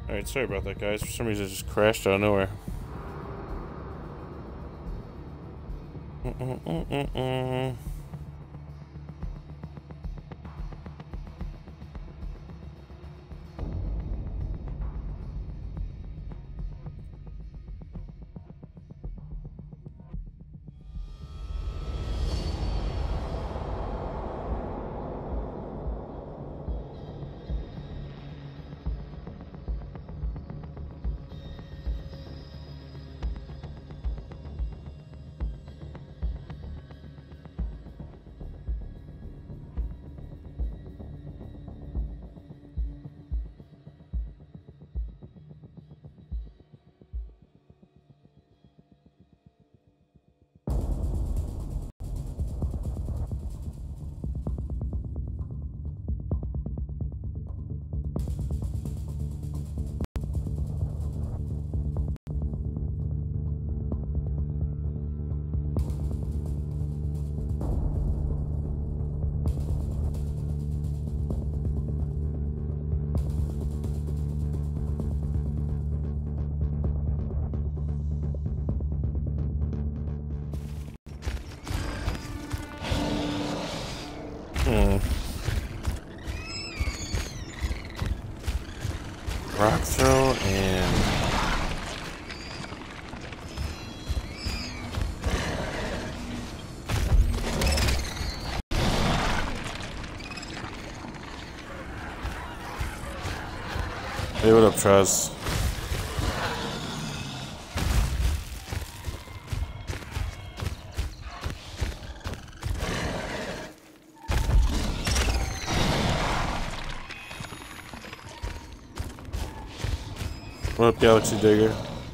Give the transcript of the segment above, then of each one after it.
Alright, sorry about that, guys. For some reason, it just crashed out of nowhere. Rock throw and hey, what up, Trez? What up, Galaxy Digger?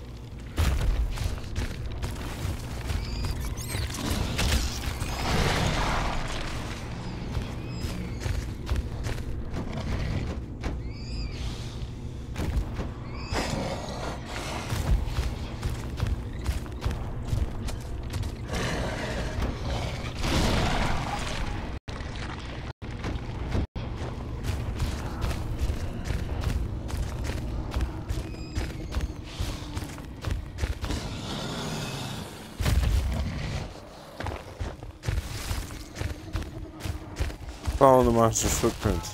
Follow the monster's footprints.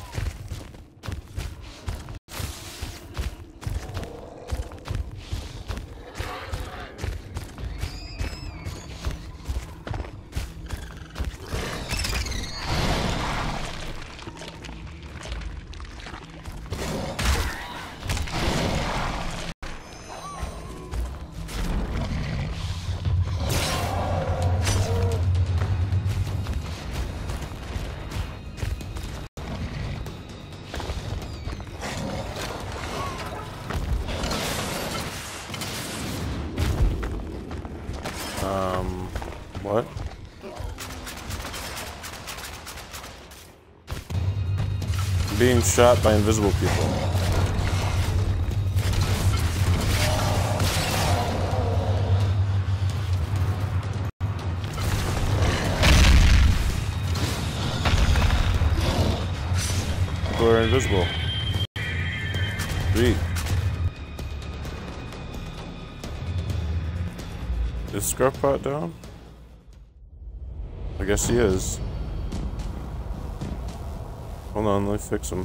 What? Being shot by invisible people. People are invisible. Sweet. Is Scruffpot down? I guess he is. Hold on, let me fix him.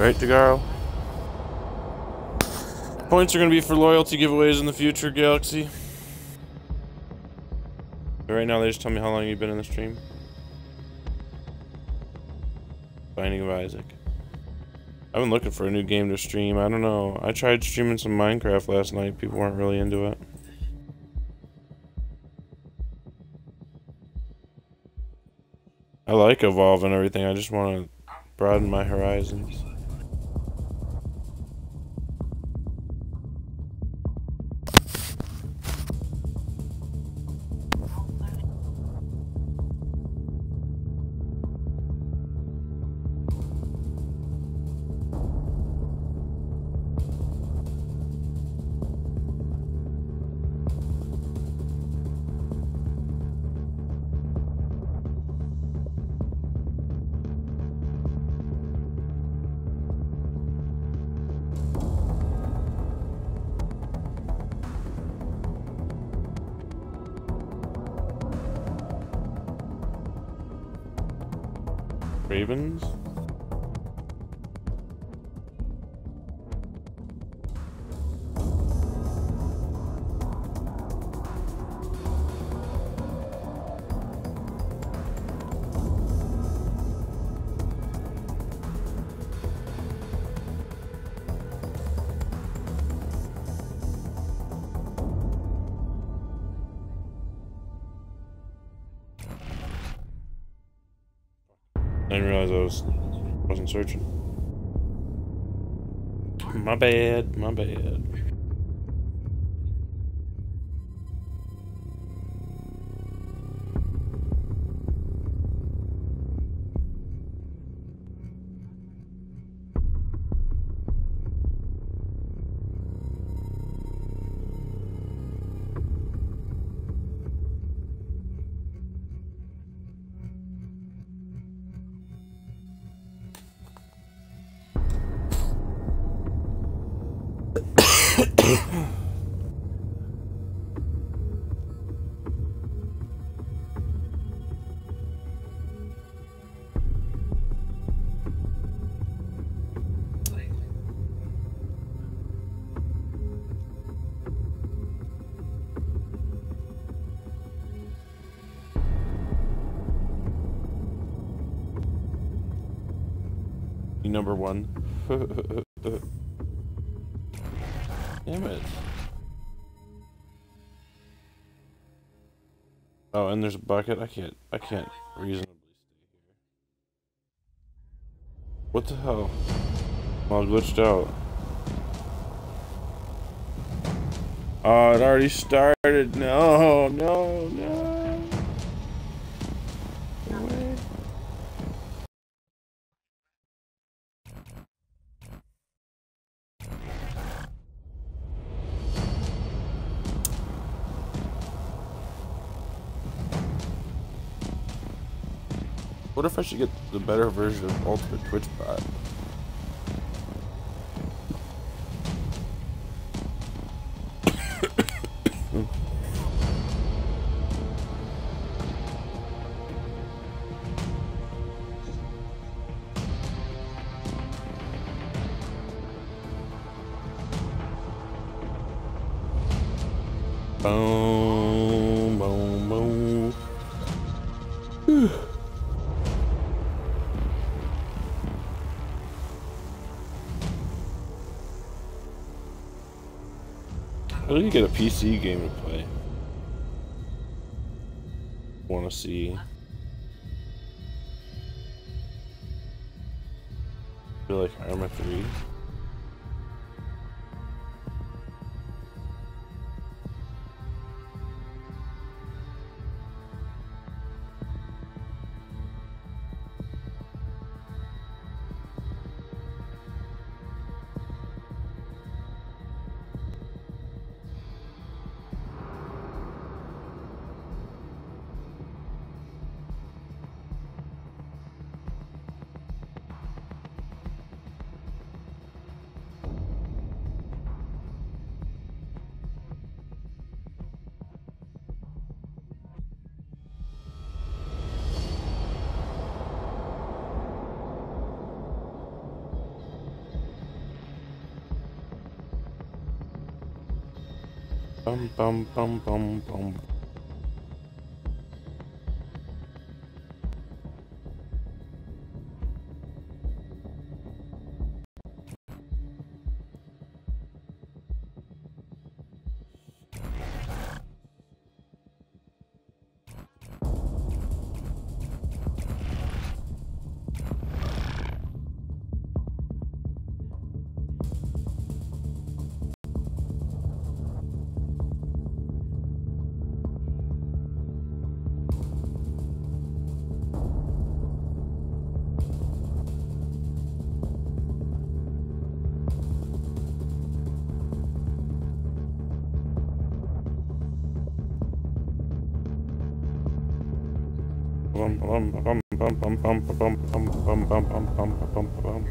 Right, Jagaro? Points are gonna be for loyalty giveaways in the future, Galaxy. But right now, they just tell me how long you've been in the stream. Binding of Isaac. I've been looking for a new game to stream. I don't know. I tried streaming some Minecraft last night. People weren't really into it. I like Evolve and everything. I just want to broaden my horizons. Ravens? I didn't realize I wasn't searching. My bad, my bad. Number one. Damn it. Oh, and there's a bucket. I can't reasonably stay here. What the hell? I'm all glitched out. Oh, it already started. No, no, no. No way. What if I should get the better version of Ultimate Twitch Bot? Boom, boom, boom. How do you get a PC game to play? Want to see? Feel like Arma 3. Bum bum bum bum bum. Bum bum bum bum bum bum bum bum bum bum bum bum bum.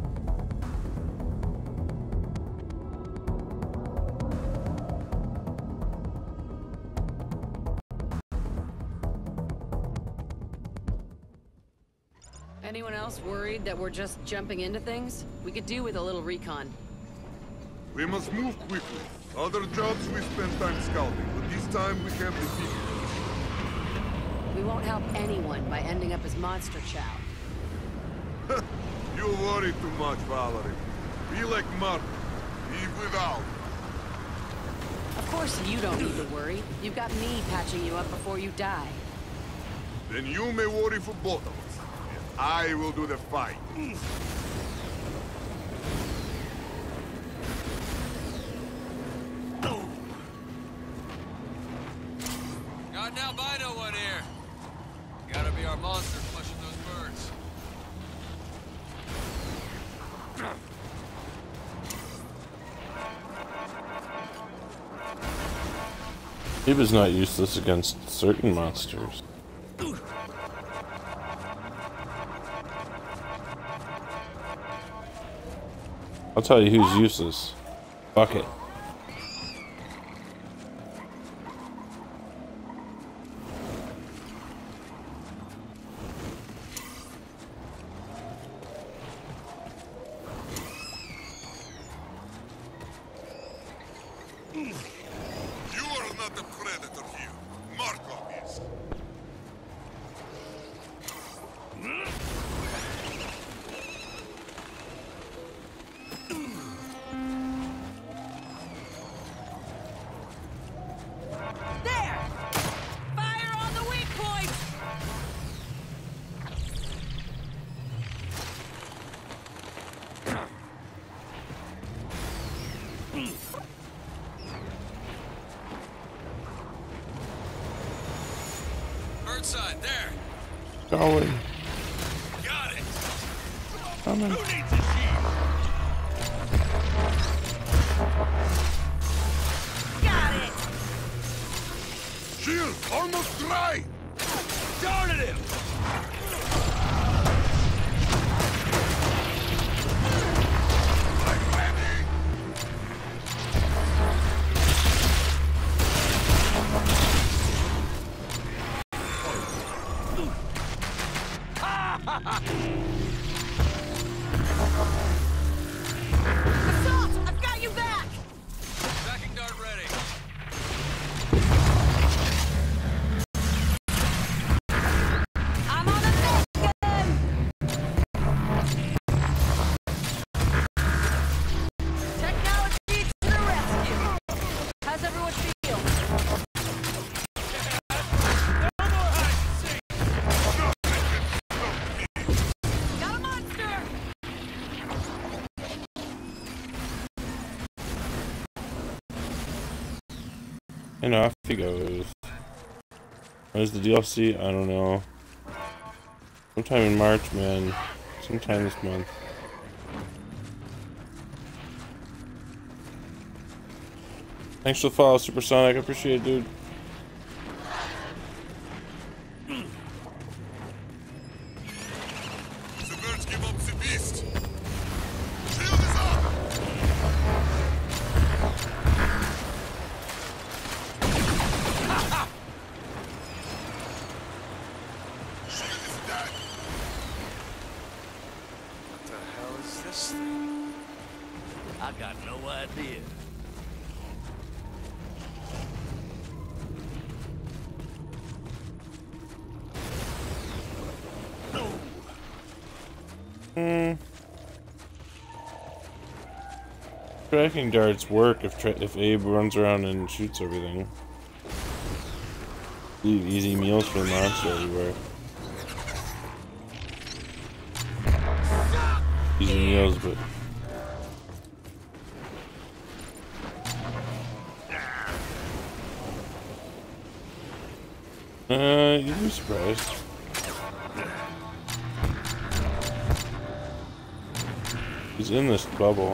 Anyone else worried that we're just jumping into things? We could do with a little recon. We must move quickly. Other jobs we spend time scouting, but this time we have the people. We won't help anyone by ending up as Monster Chow. You worry too much, Valerie. Be like Martin. Live without. Of course you don't need to worry. You've got me patching you up before you die. Then you may worry for both of us. And I will do the fight. Got an albino one here. Gotta be our monster flushing those birds. He was not useless against certain monsters. I'll tell you who's useless. Bucket. You are not a predator here. Markov is. There! Fire on the weak point! Birdside, there. Going. Got it. Coming. Who needs a shield? Got it! Shield! Almost dry! Darted him! I'm ready! Assault! I've got you back! Tracking dart ready. I'm on a mission! Technology to the rescue! How's everyone feel? No more hide and seek. Got a monster! And off he goes. Where's the DLC? I don't know. Sometime in March, man. Sometime this month. Thanks for the follow, Supersonic. I appreciate it, dude. The birds give up the beast! Shield is up! Shield is dead! What the hell is this thing? I got no idea. Tracking darts work if Abe runs around and shoots everything. Leave easy meals for the monster everywhere. Easy meals, but you'd be surprised. He's in this bubble.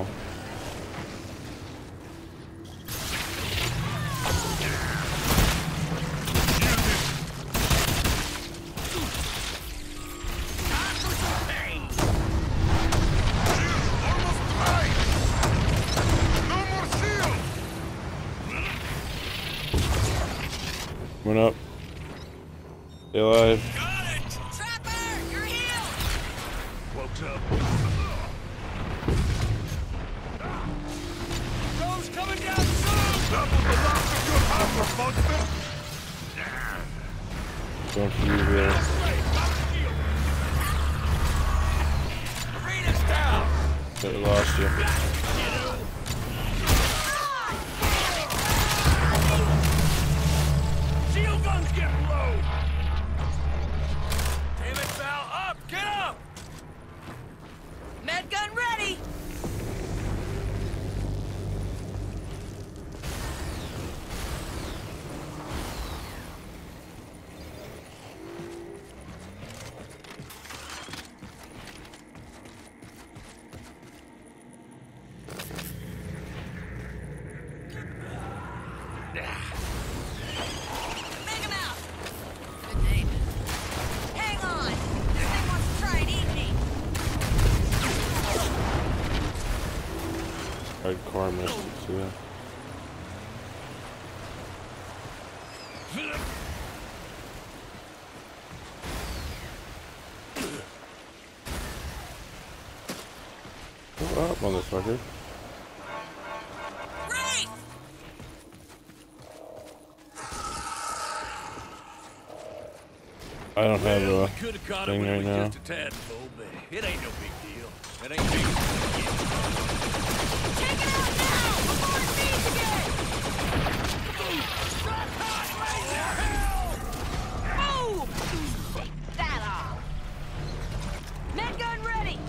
Coming up. Stay alive. Got it! Trapper! You're healed! Woke up. Those coming down soon! That was the last of your power, monster! Going for you here. Arena's down! But we lost you. Shield guns getting low! Damn it, Val! Up! Get up! Med gun ready! Make him out! Good name. Hang on! This thing wants to try and eat me! Hardcore missed too. Go up, motherfucker. Wraith! I don't have a Could have caught thing it right when it now. was just a tadpole, but it ain't no big deal. It ain't big. Take it out now! Before it feeds again! Boom! Take that off! Med gun ready!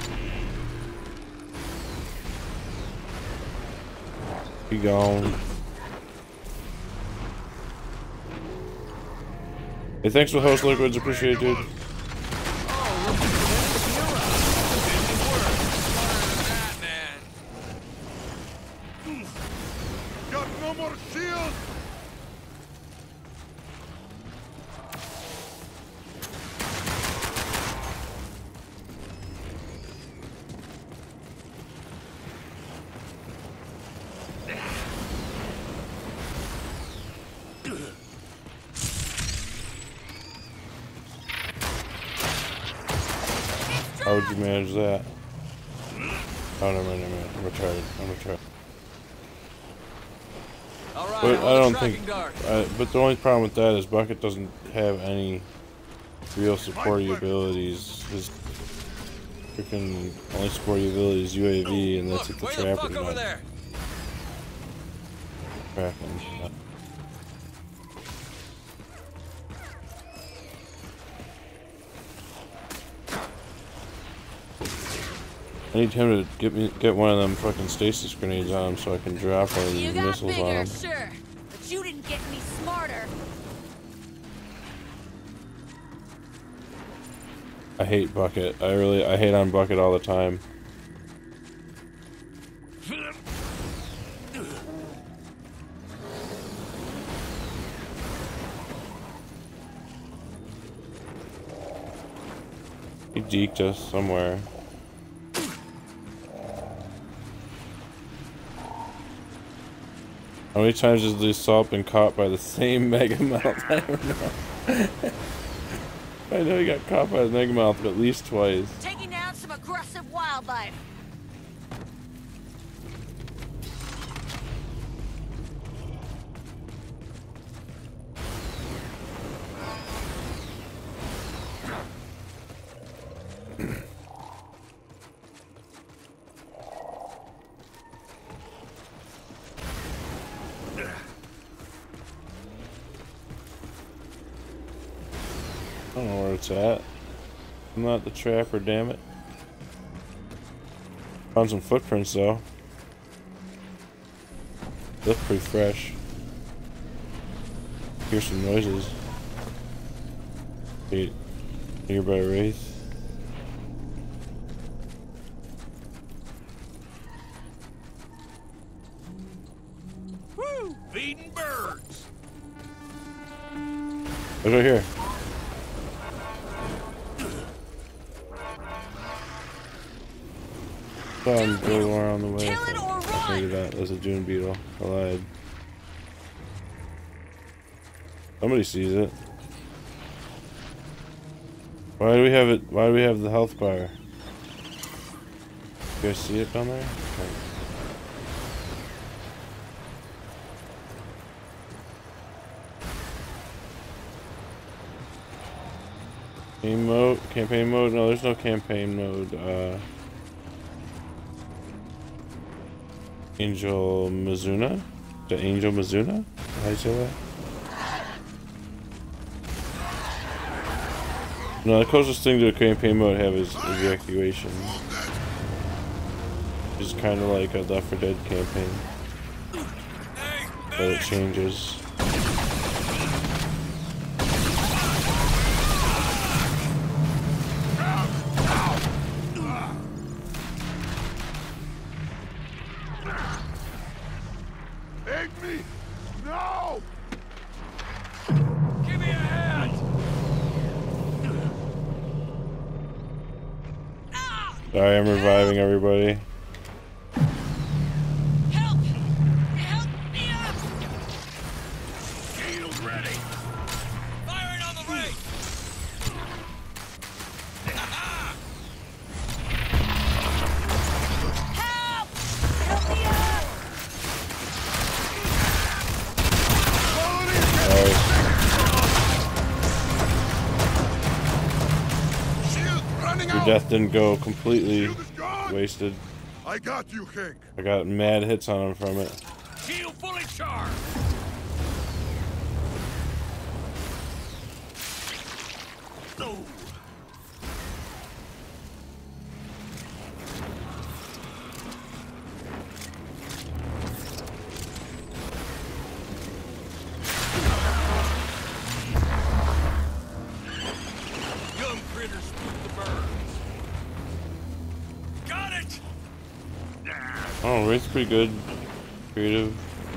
Be gone. Hey, thanks for the host, Liquids. Appreciate it, dude. That, man. Got no more shields! How would you manage that? Oh, never mind, never mind. I'm retarded. I'm retarded. All right, But I'm I on the don't tracking think. dart. But the only problem with that is Bucket doesn't have any real supporting abilities. His freaking only supporting ability is UAV, and that's Look, at the way the trap fuck and over not there. tracking. I need him to get one of them fucking stasis grenades on him so I can drop one of You these got missiles on bigger, him. sure. But you didn't get any smarter. I hate Bucket. I hate on Bucket all the time. He deked us somewhere. How many times has the assault been caught by the same Megamouth? I don't know. I know he got caught by the Megamouth at least twice. Taking down some aggressive wildlife. don't know where it's at. I'm not the trapper, damn it. Found some footprints though. Look pretty fresh. Hear some noises. Wait, nearby wraith. Woo! Feeding birds. It's right here. Saw him go around the way. Kill it or run! Maybe that was a dune beetle. I lied. Somebody sees it. Why do we have it? Why do we have the health bar? You guys see it down there? Okay. Campaign mode? No, there's no campaign mode. Angel Mizuna? The Angel Mizuna? How do you say that? No, the closest thing to a campaign mode I have is evacuation. Which is kind of like a Left 4 Dead campaign. But it changes. Take me! No! Give me a hand. Sorry, I'm reviving everybody. Help! Help me up! Shield ready. Firing on the ray. Help! Help me up! Sorry. Shield running Your out! death didn't go completely Shield is gone! wasted. I got you, Hank. I got mad hits on him from it. Shield fully charged. Oh. Young critters spook the birds. Got it. Oh, Wraith's pretty good. Creative.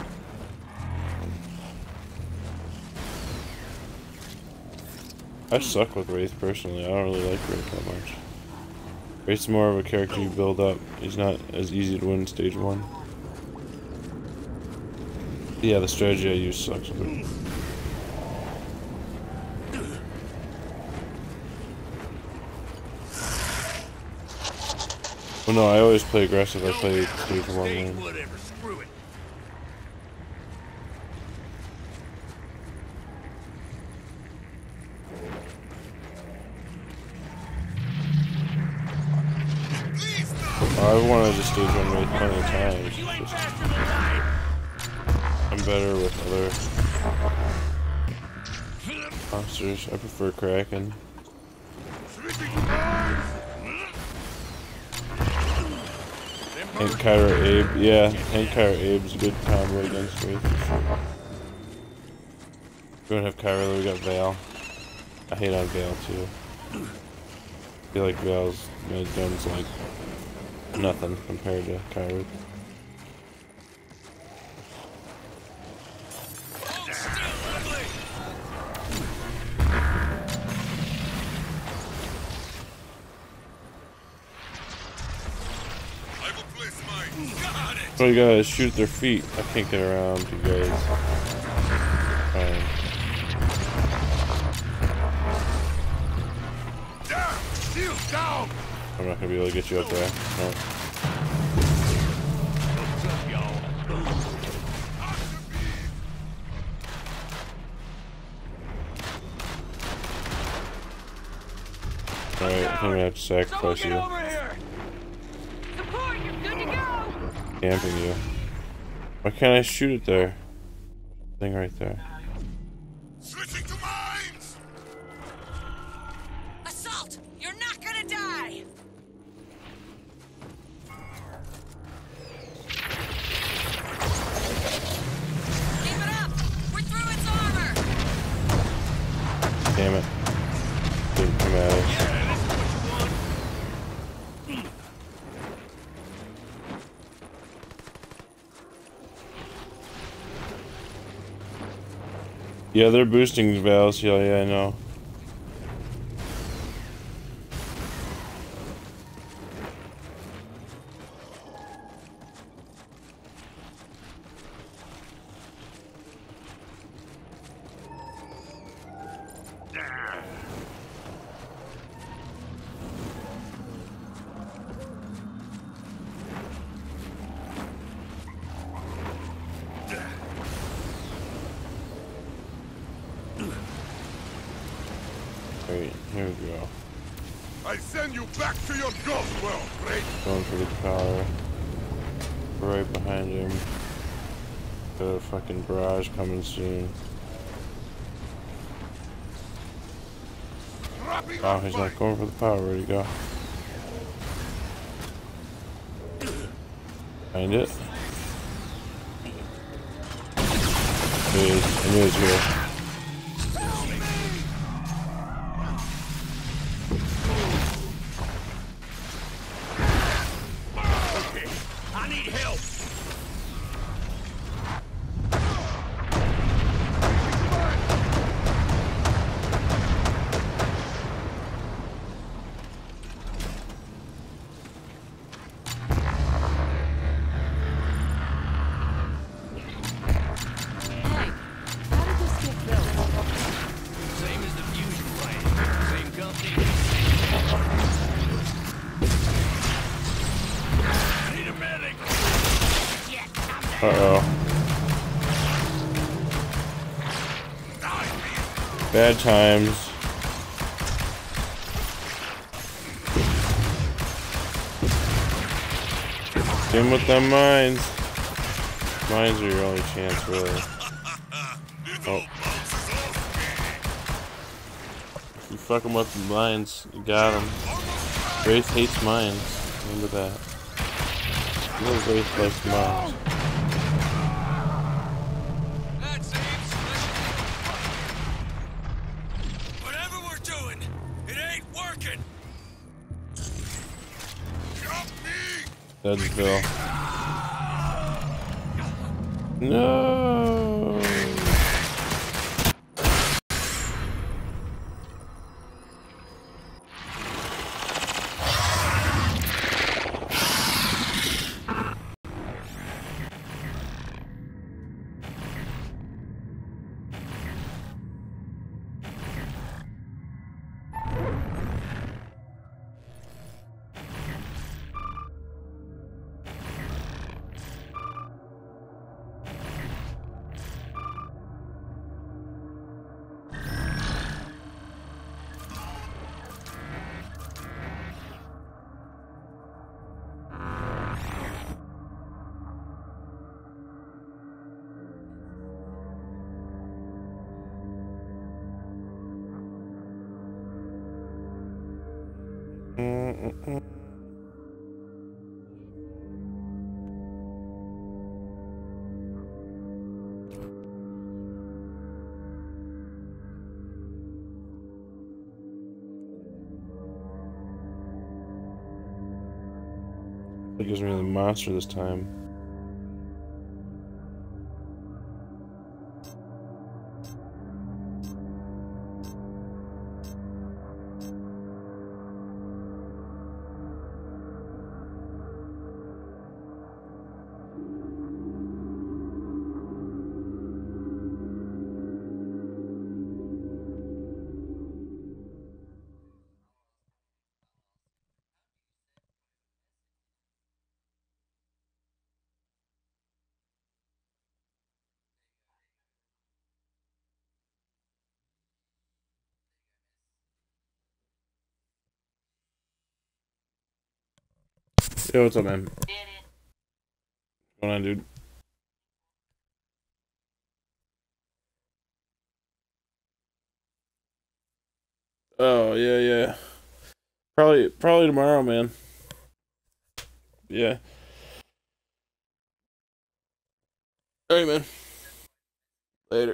I suck with Wraith personally. I don't really like Wraith that much. Wraith's more of a character you build up. He's not as easy to win stage 1. Yeah, the strategy I use sucks with it. Well, no, I always play aggressive. I play stage 1 lane. Whatever, screw it. I wanted to stage 1 Wraith plenty of times. You ain't Just, faster than I. I'm better with other monsters. I prefer Kraken. Switching lines! Hank Kyra Abe. Yeah, Hank Kyra Abe's a good combo against Wraith for sure. We don't have Kyra though, we got Vale. I hate on Vale too. I feel like Vale's gun's like nothing compared to Kyra. Hold still, ugly. I will place mine. Got it. So you gotta shoot at their feet. I can't get around you guys. Down! Shield down! I'm not gonna be able to get you up there. No. What's up, y'all? Alright, I think I'm gonna have to sacrifice you. Over here. Support, you're good to go! Camping you. Why can't I shoot it there? Thing right there. Switching to mines! Yeah, they're boosting valves. Yeah, yeah, I know. Wait, here we go. I send you back to your ghost world, Drake. Going for the power. Right behind him. Got a fucking barrage coming soon. Oh, he's not going for the power. Where'd he go? Find it. There he is. I knew he was here. I need help. Hank, how did this get built? Same as the fusion plant. Same company. I need a medic. Uh-oh. Bad times. Get him with them mines. Mines are your only chance, really. Oh. If you fuck him with the mines, you got him. Wraith hates mines. Remember that. You know Wraith likes mines. That seems whatever we're doing, it ain't working. Help me! Deadsville. No. It gives me the monster this time. Yo, what's up, man? What's going on, dude? Oh, yeah, yeah. Probably tomorrow, man. Yeah. Alright, man. Later.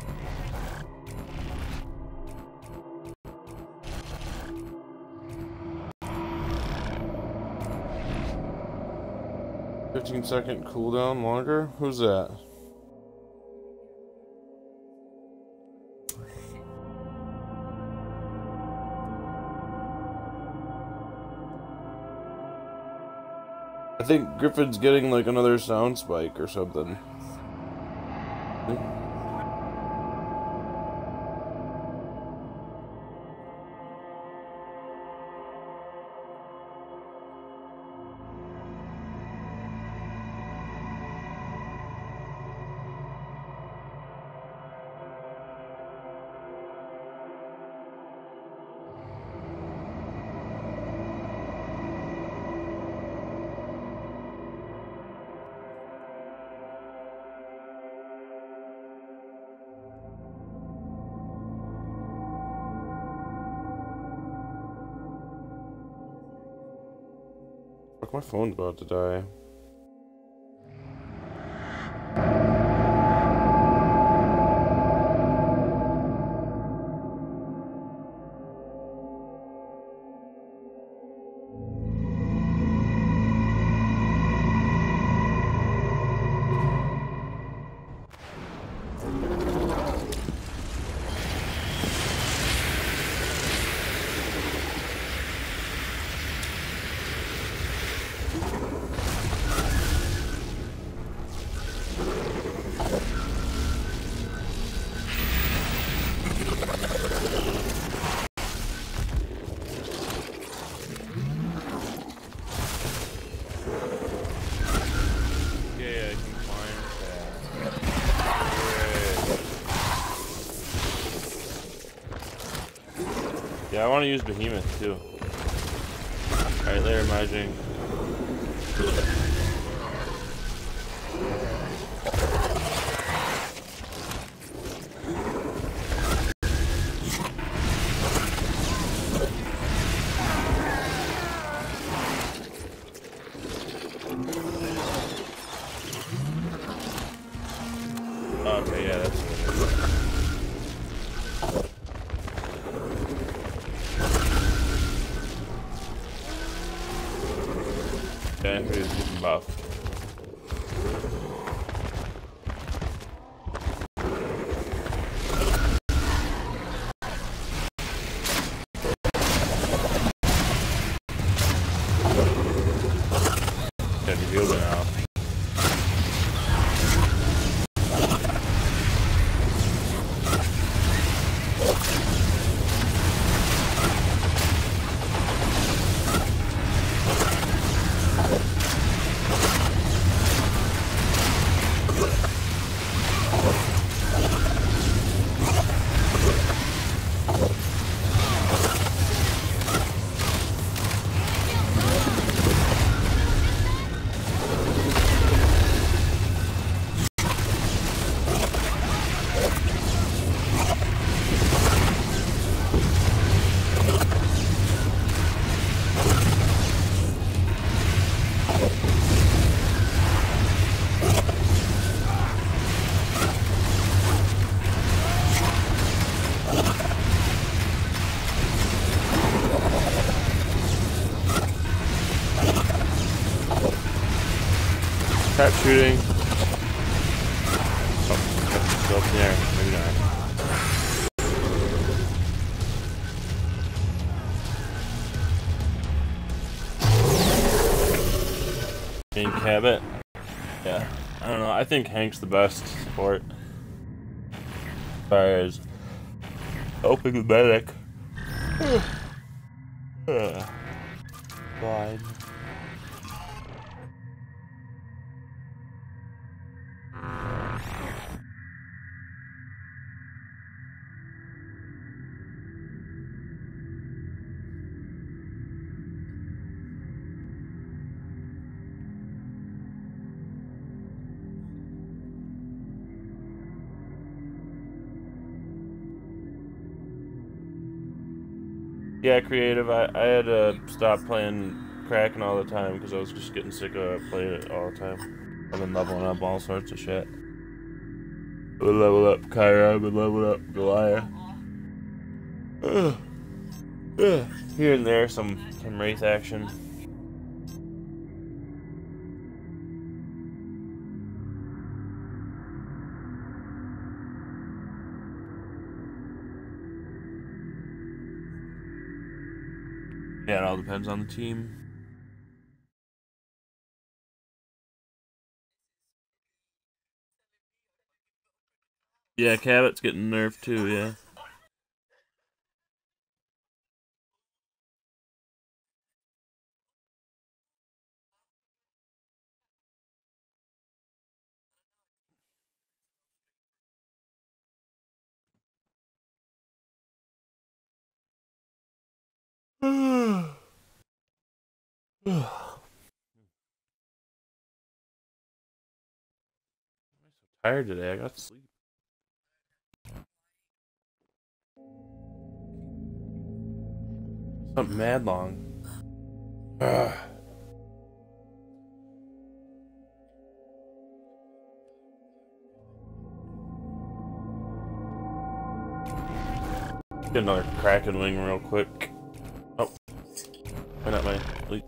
15-second cooldown longer? Who's that? I think Griffin's getting like another sound spike or something. My phone's about to die. Yeah, I want to use Behemoth too. Alright, later, Majing. Okay, yeah, that's good. Okay, he's getting buffed. Yeah, he healed it now. Trap shooting. Oh, still up there. Maybe not. King Cabot. Yeah. I don't know. I think Hank's the best support. As far as helping the medic. Blind. Yeah, creative. I had to stop playing Kraken all the time because I was just getting sick of playing it all the time. I've been leveling up all sorts of shit. We'll level up Kyra, we'll level up Goliath. Here and there, some Wraith action. Yeah, it all depends on the team. Yeah, Cabot's getting nerfed too, yeah. Tired today, I got to sleep. Something mad long. Get another Kraken wing real quick. Oh, why not my elite?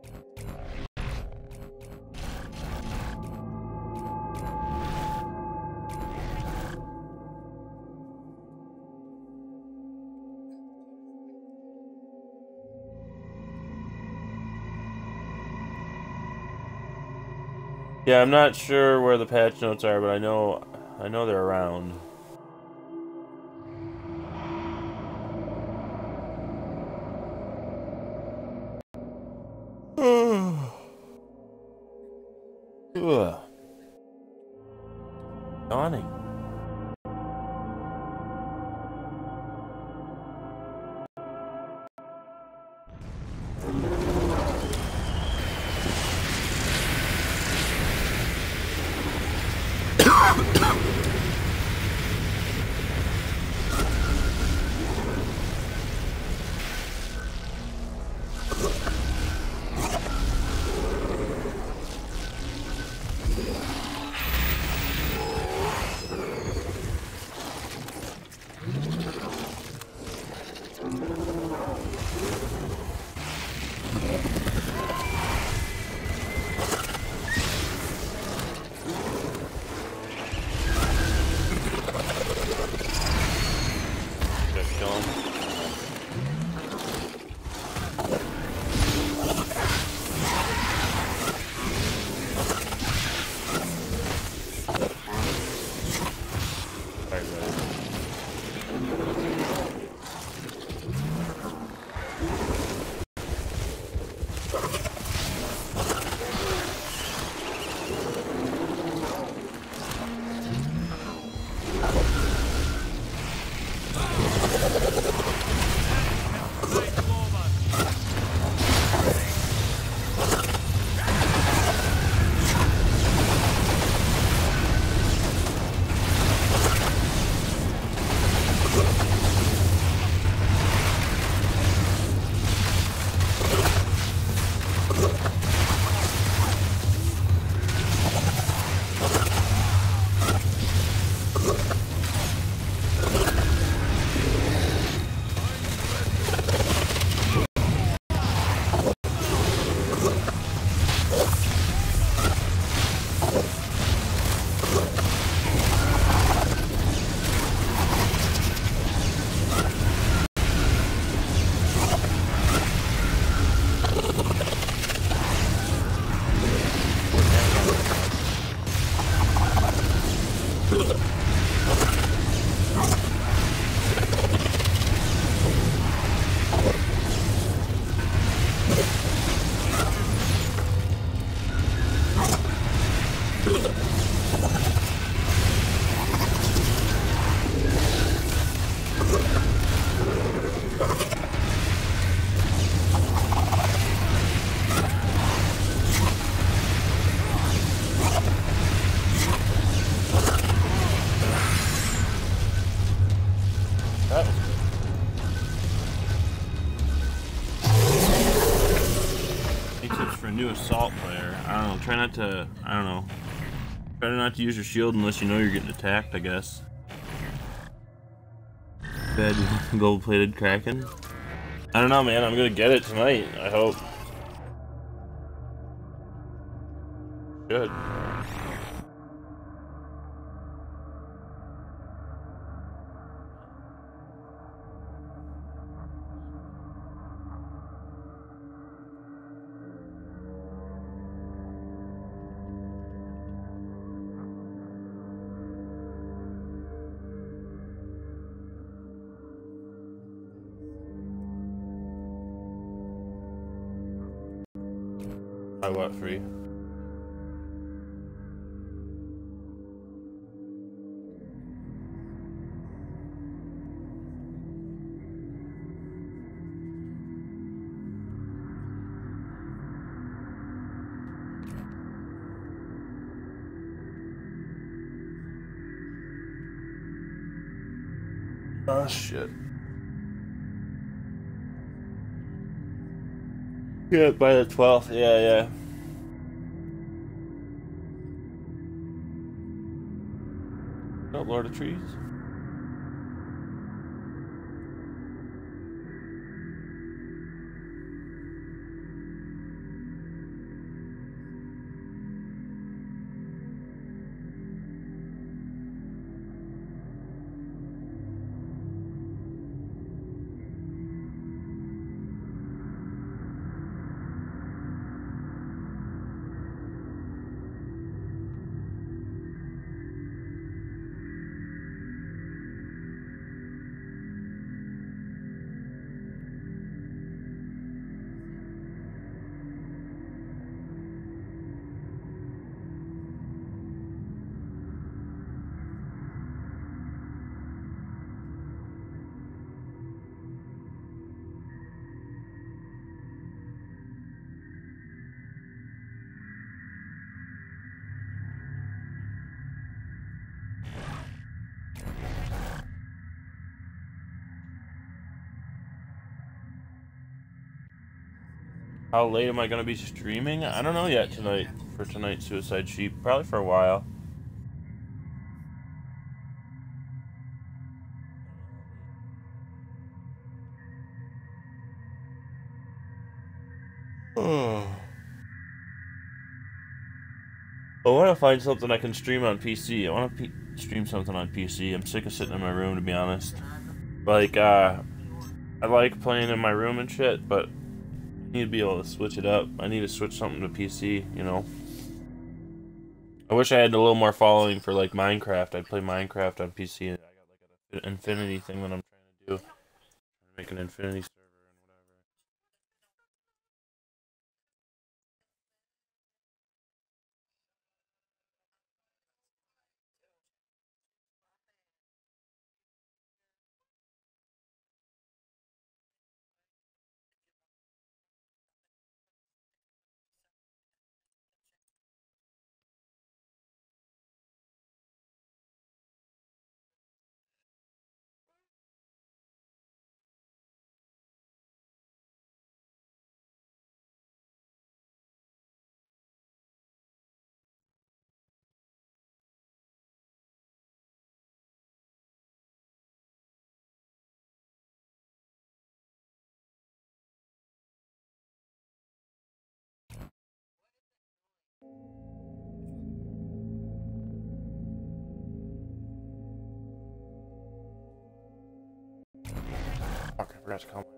Yeah, I'm not sure where the patch notes are, but I know they're around. Ugh. Yawning. New assault player. I don't know. Try not to. I don't know. Try not to use your shield unless you know you're getting attacked, I guess. Bad gold-plated Kraken. I don't know, man. I'm gonna get it tonight. I hope. Good. By what, 3? Oh shit. Yeah, by the 12th, yeah. Oh, Lord of Trees. How late am I gonna be streaming? I don't know yet tonight, for tonight's Suicide Sheep. Probably for a while. Oh. I want to find something I can stream on PC. I want to stream something on PC. I'm sick of sitting in my room, to be honest. Like, I like playing in my room and shit, but I need to be able to switch it up. I need to switch something to PC, you know? I wish I had a little more following for, like, Minecraft. I'd play Minecraft on PC, and I got, like, an Infinity thing that I'm trying to do. Make an Infinity server. Fuck, I forgot to call.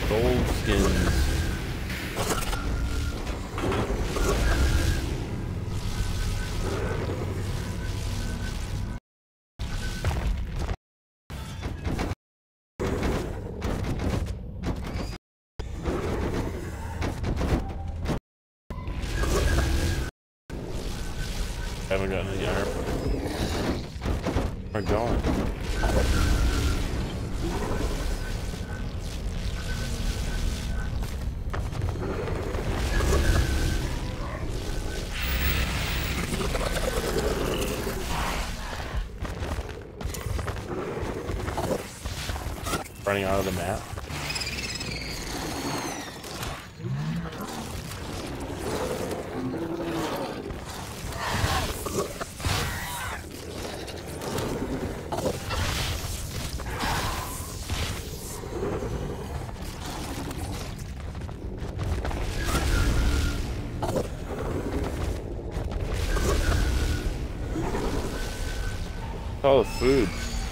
Gold skins. Haven't gotten any iron. We're going. Running out of the map. All the food.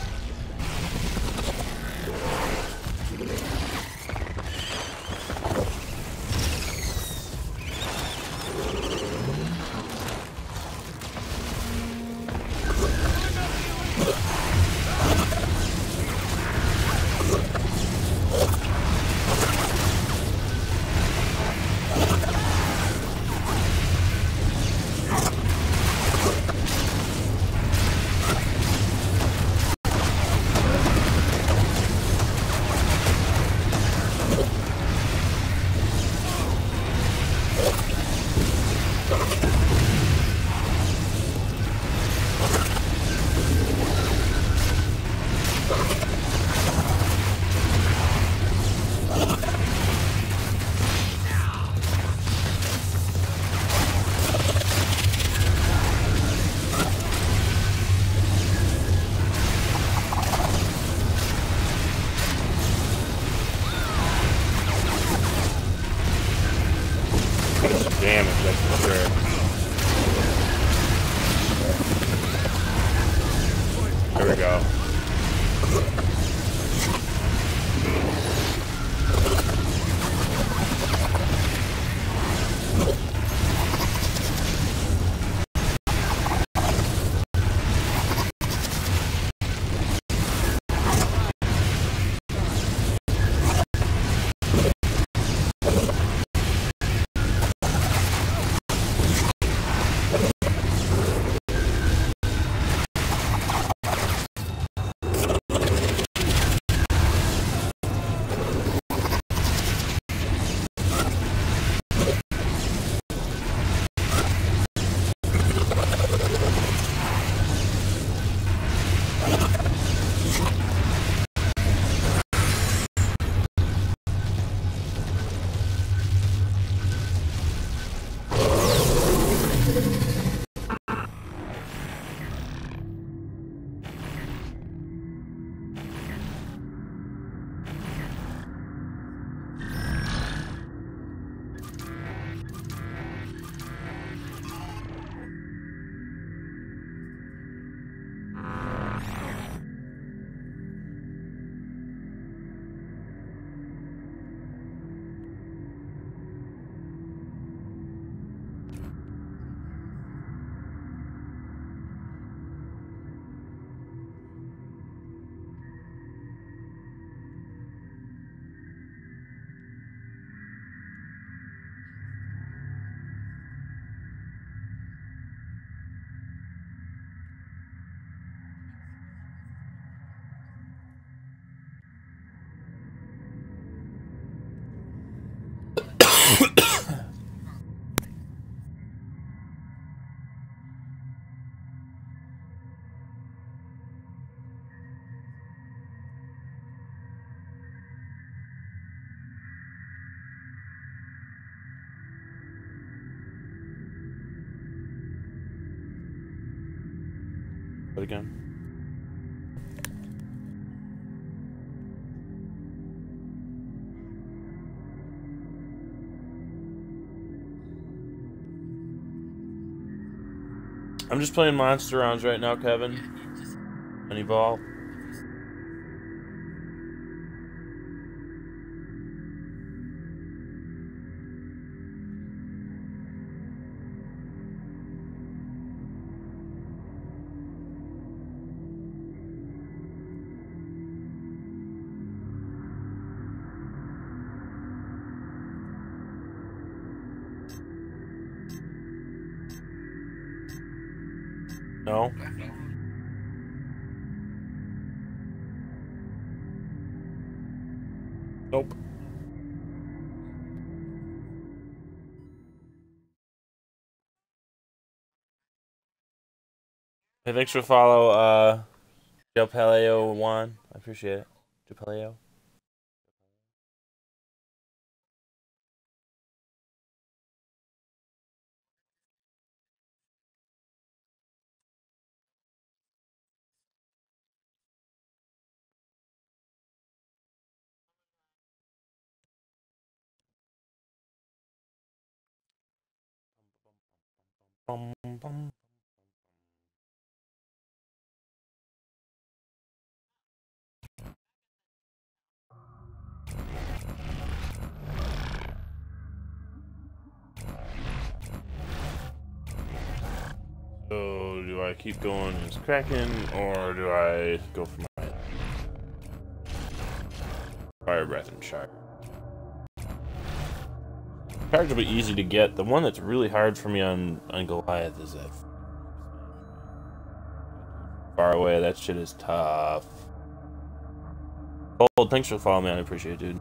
Damage, that's for sure. There we go. But again. I'm just playing monster rounds right now, Kevin. Any ball? No? Nope. Hey, thanks for the follow, Joe Paleo Juan. I appreciate it. Joe Paleo. Bum, bum. So, do I keep going as Kraken, or do I go for my Fire Breath and Charge? Charge will be easy to get. The one that's really hard for me on Goliath is that far away. That shit is tough. Cold, thanks for the follow, man. I appreciate it, dude.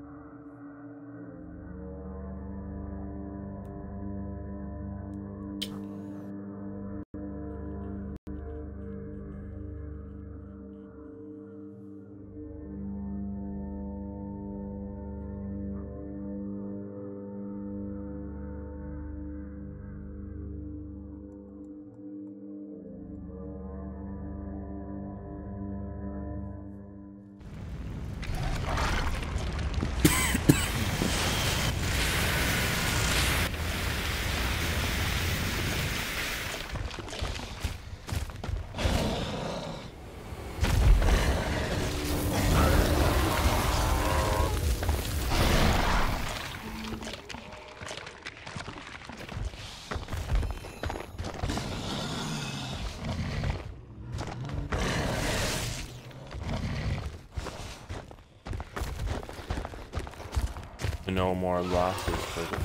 No more losses for the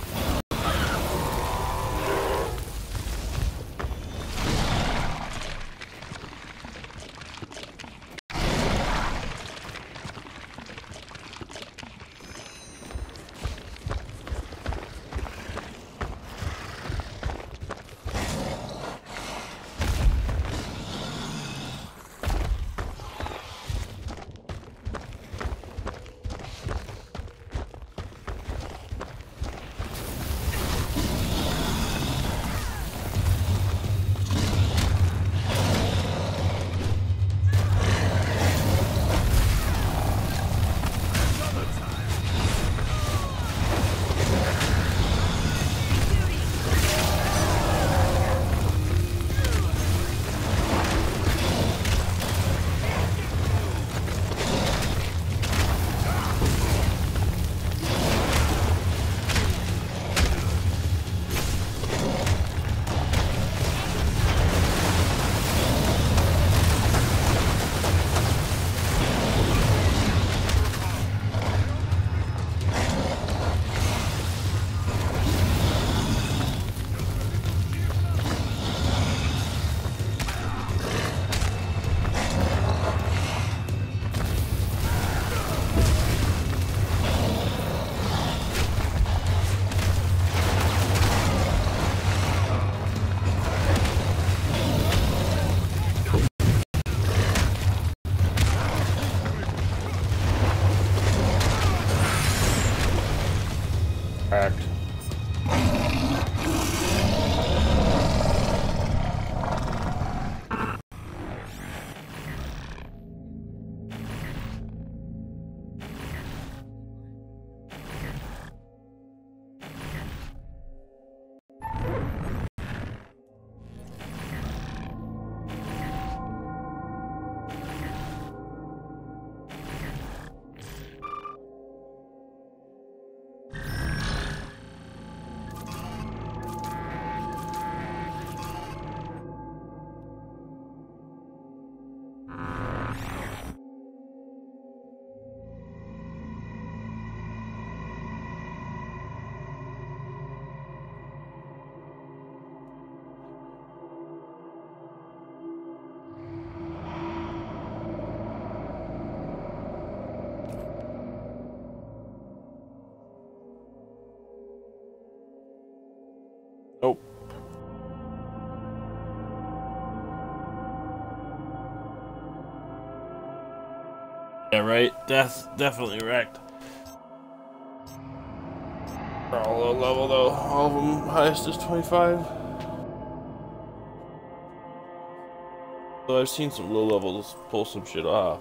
Nope. Yeah, right. Definitely wrecked. They're all low level though. All of them highest is 25. So I've seen some low levels pull some shit off.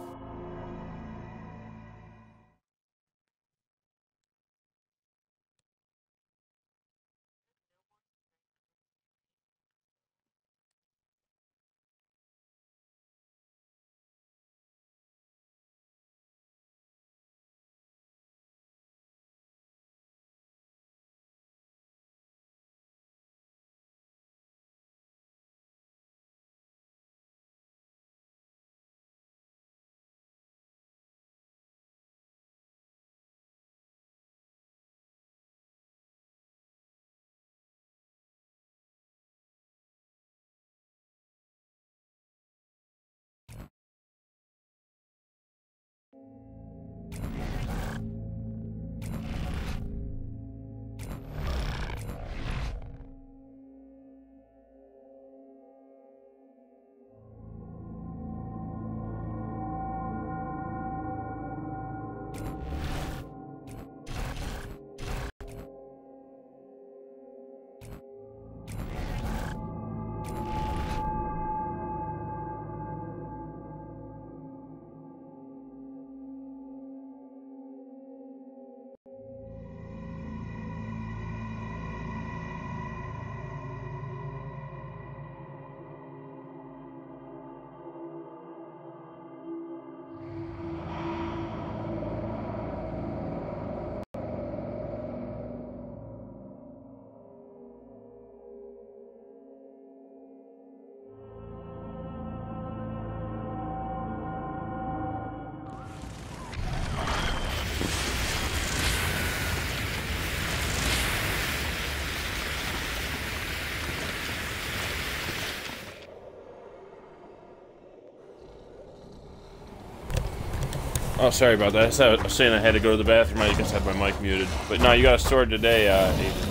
Oh, sorry about that. I was saying I had to go to the bathroom. I guess I had my mic muted. But no, you got a sword today, Ethan.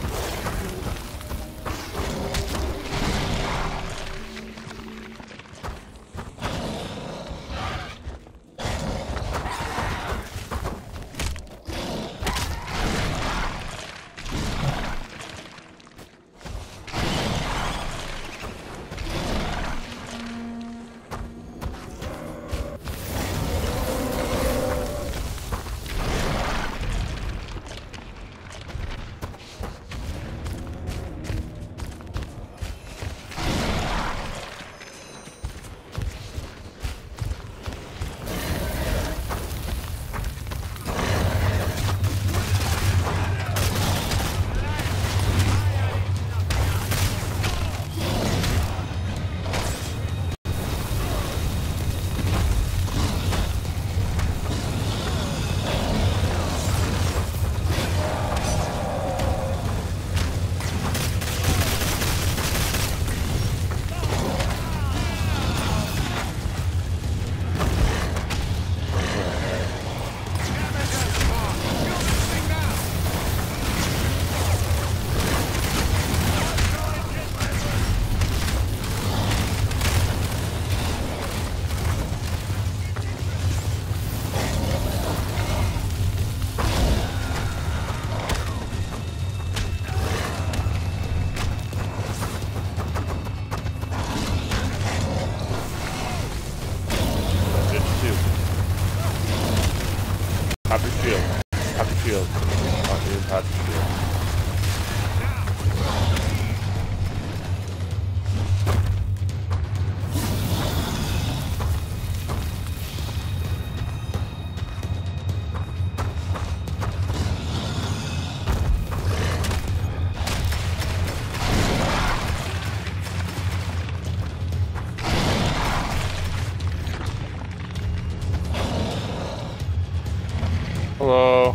Pop your shield. Pop your shield. Pop your shield. Hello.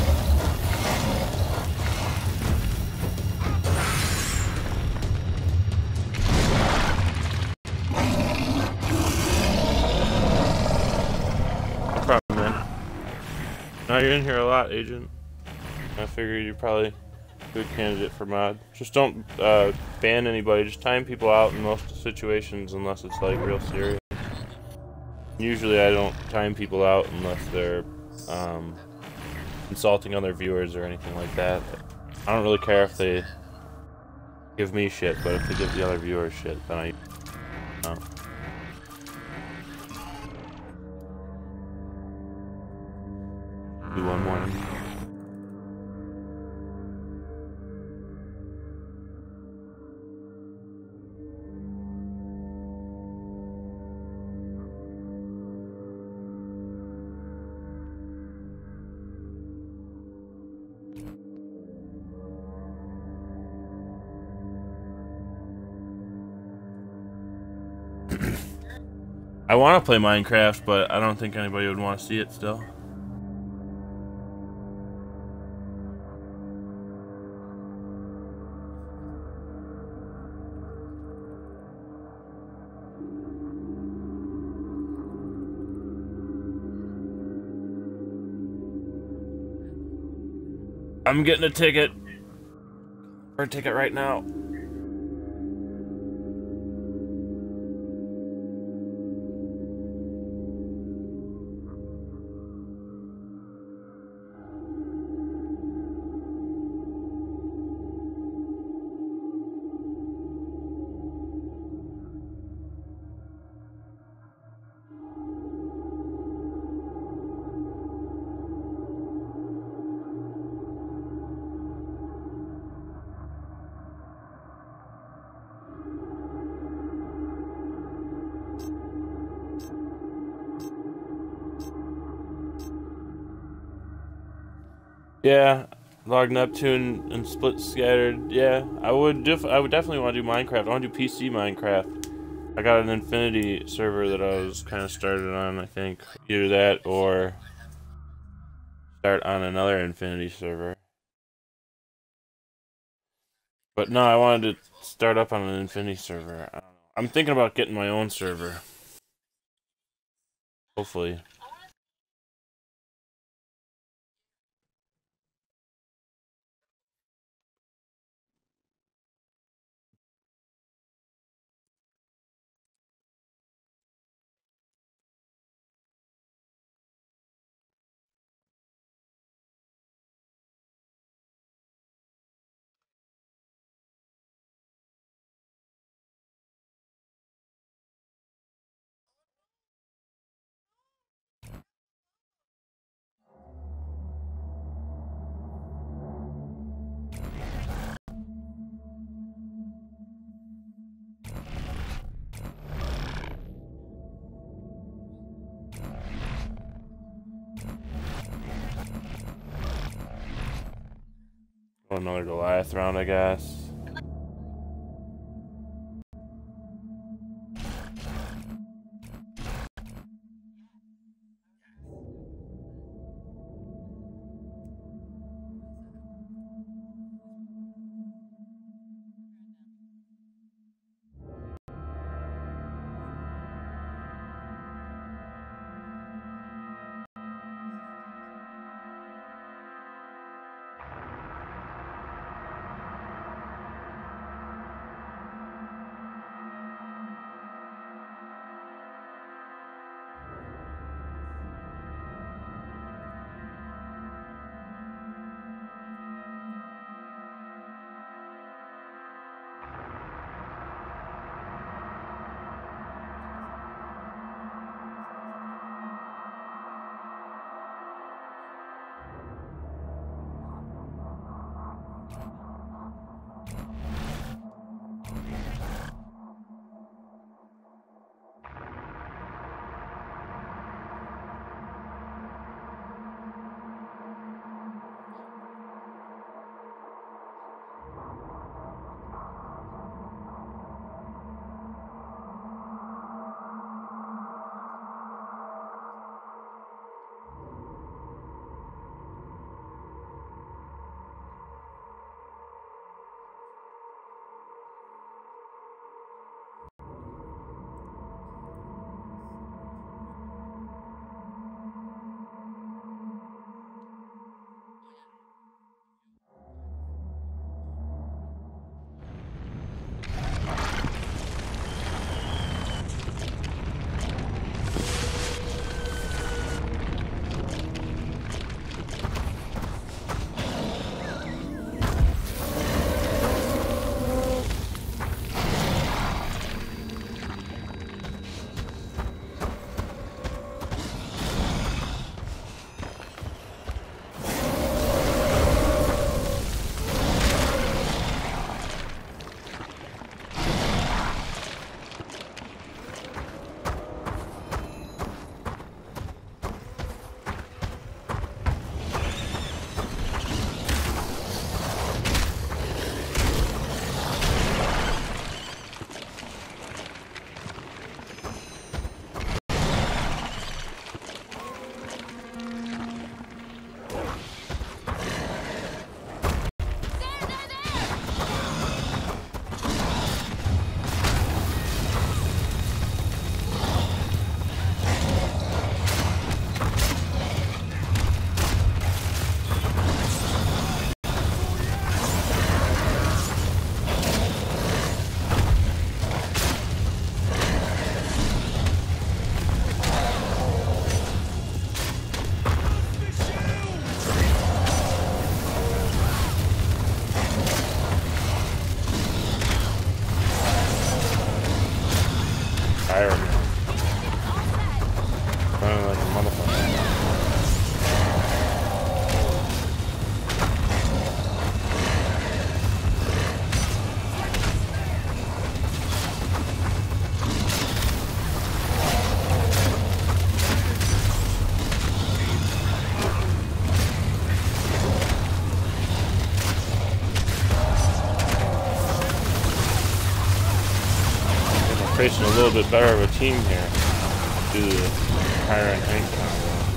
No problem, man. Now you're in here a lot, Agent. I figured you probably good candidate for mod. Just don't ban anybody. Just time people out in most situations unless it's like real serious. Usually I don't time people out unless they're insulting other viewers or anything like that. I don't really care if they give me shit, but if they give the other viewers shit, then I do one more. I want to play Minecraft, but I don't think anybody would want to see it still. I'm getting a ticket. Or a ticket right now. Yeah, Log Neptune and Split Scattered. Yeah, I would definitely want to do Minecraft. I want to do PC Minecraft. I got an Infinity server that I was kind of started on. I think either that or start on another Infinity server. But no, I wanted to start up on an Infinity server. I don't know. I'm thinking about getting my own server. Hopefully. Another Goliath round, I guess. facing a little bit better of a team here. Due to the Tyra and Hank combo.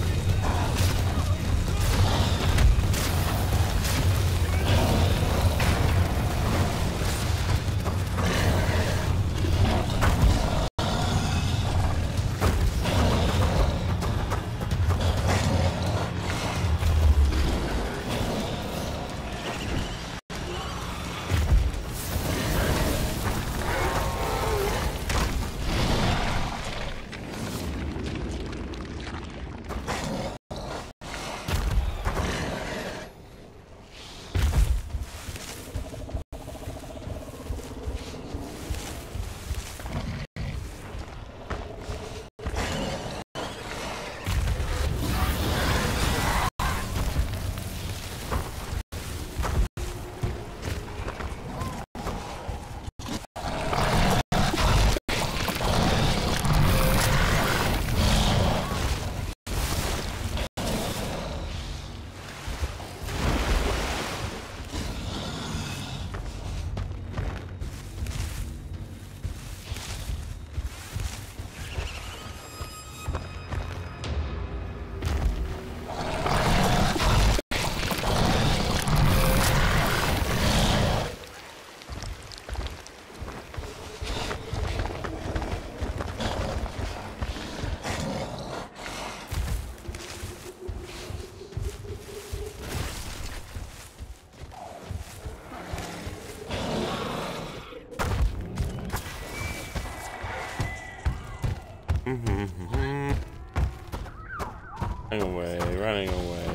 Running away.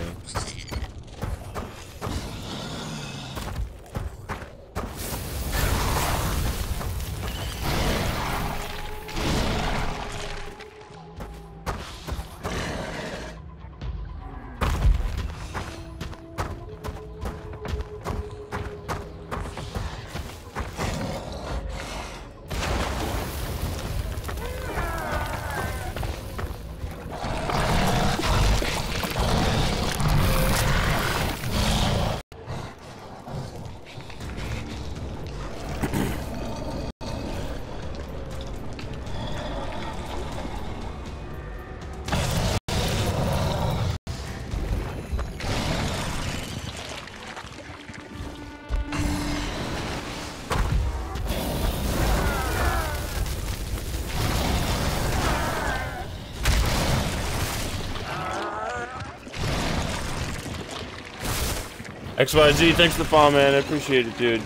XYZ, thanks for the follow, man. I appreciate it, dude.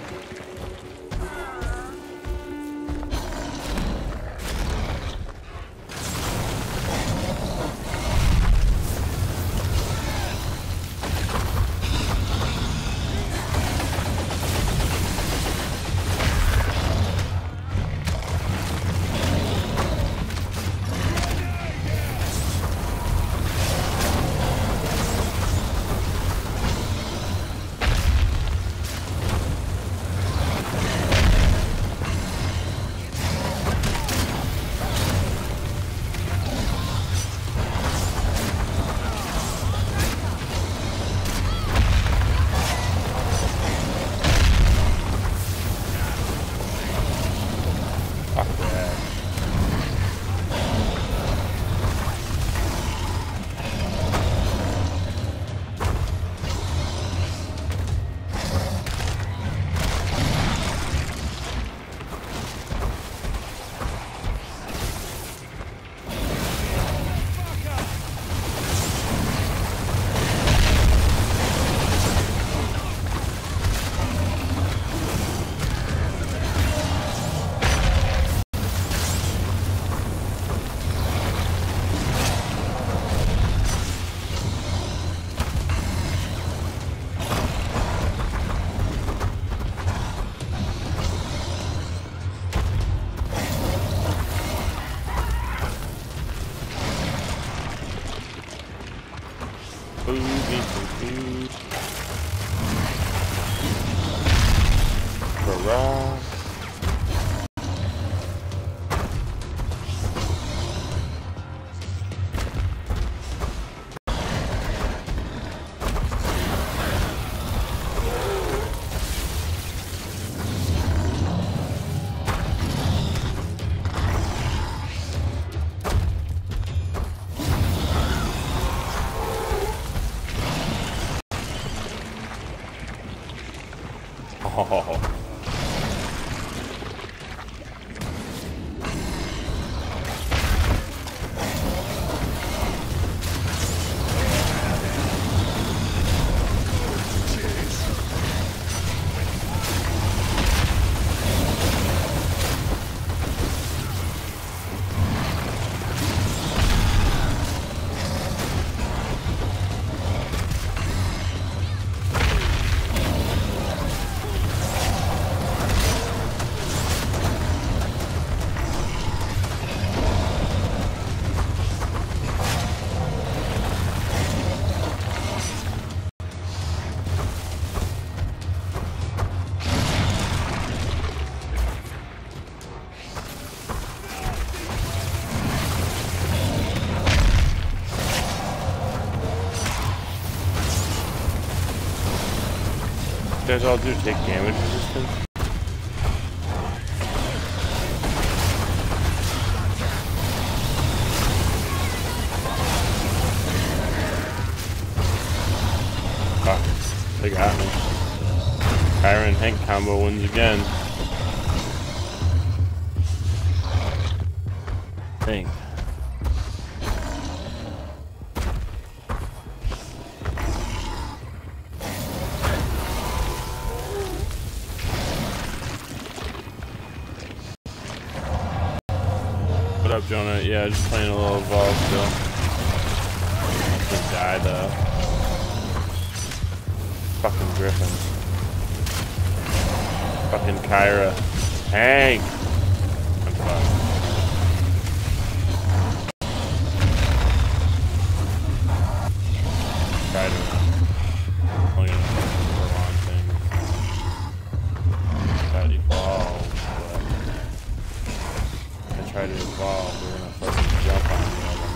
Oh. You guys all do take damage resistance? Oh, they got me. Kyra and Hank combo wins again. Dang. What up, Jonah? Yeah, just playing a little Evolve still. Just die though. Fucking Griffins. Fucking Kyra. Hank! I'm fucked. Tried to only the wrong thing. Tried to evolve, but I try to evolve, we're gonna fucking jump on the other.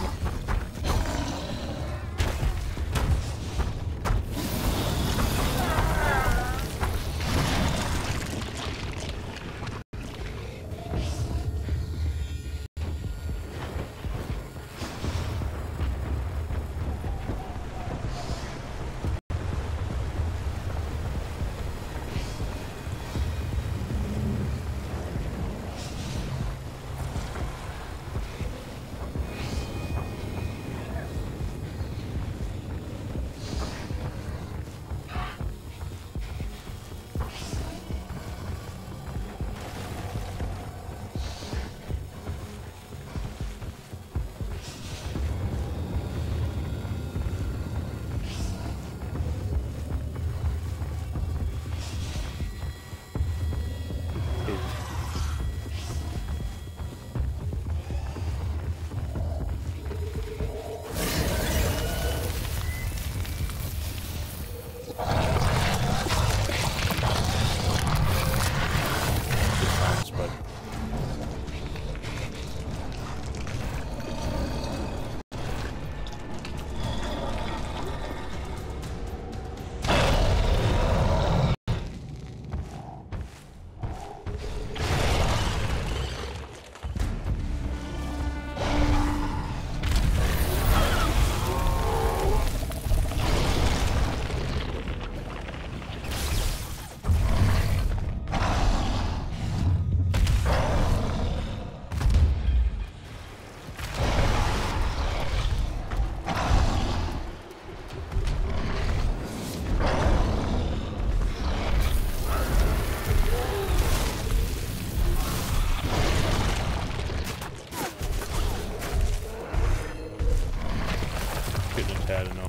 I don't know.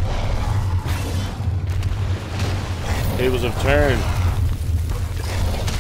Tables have turned.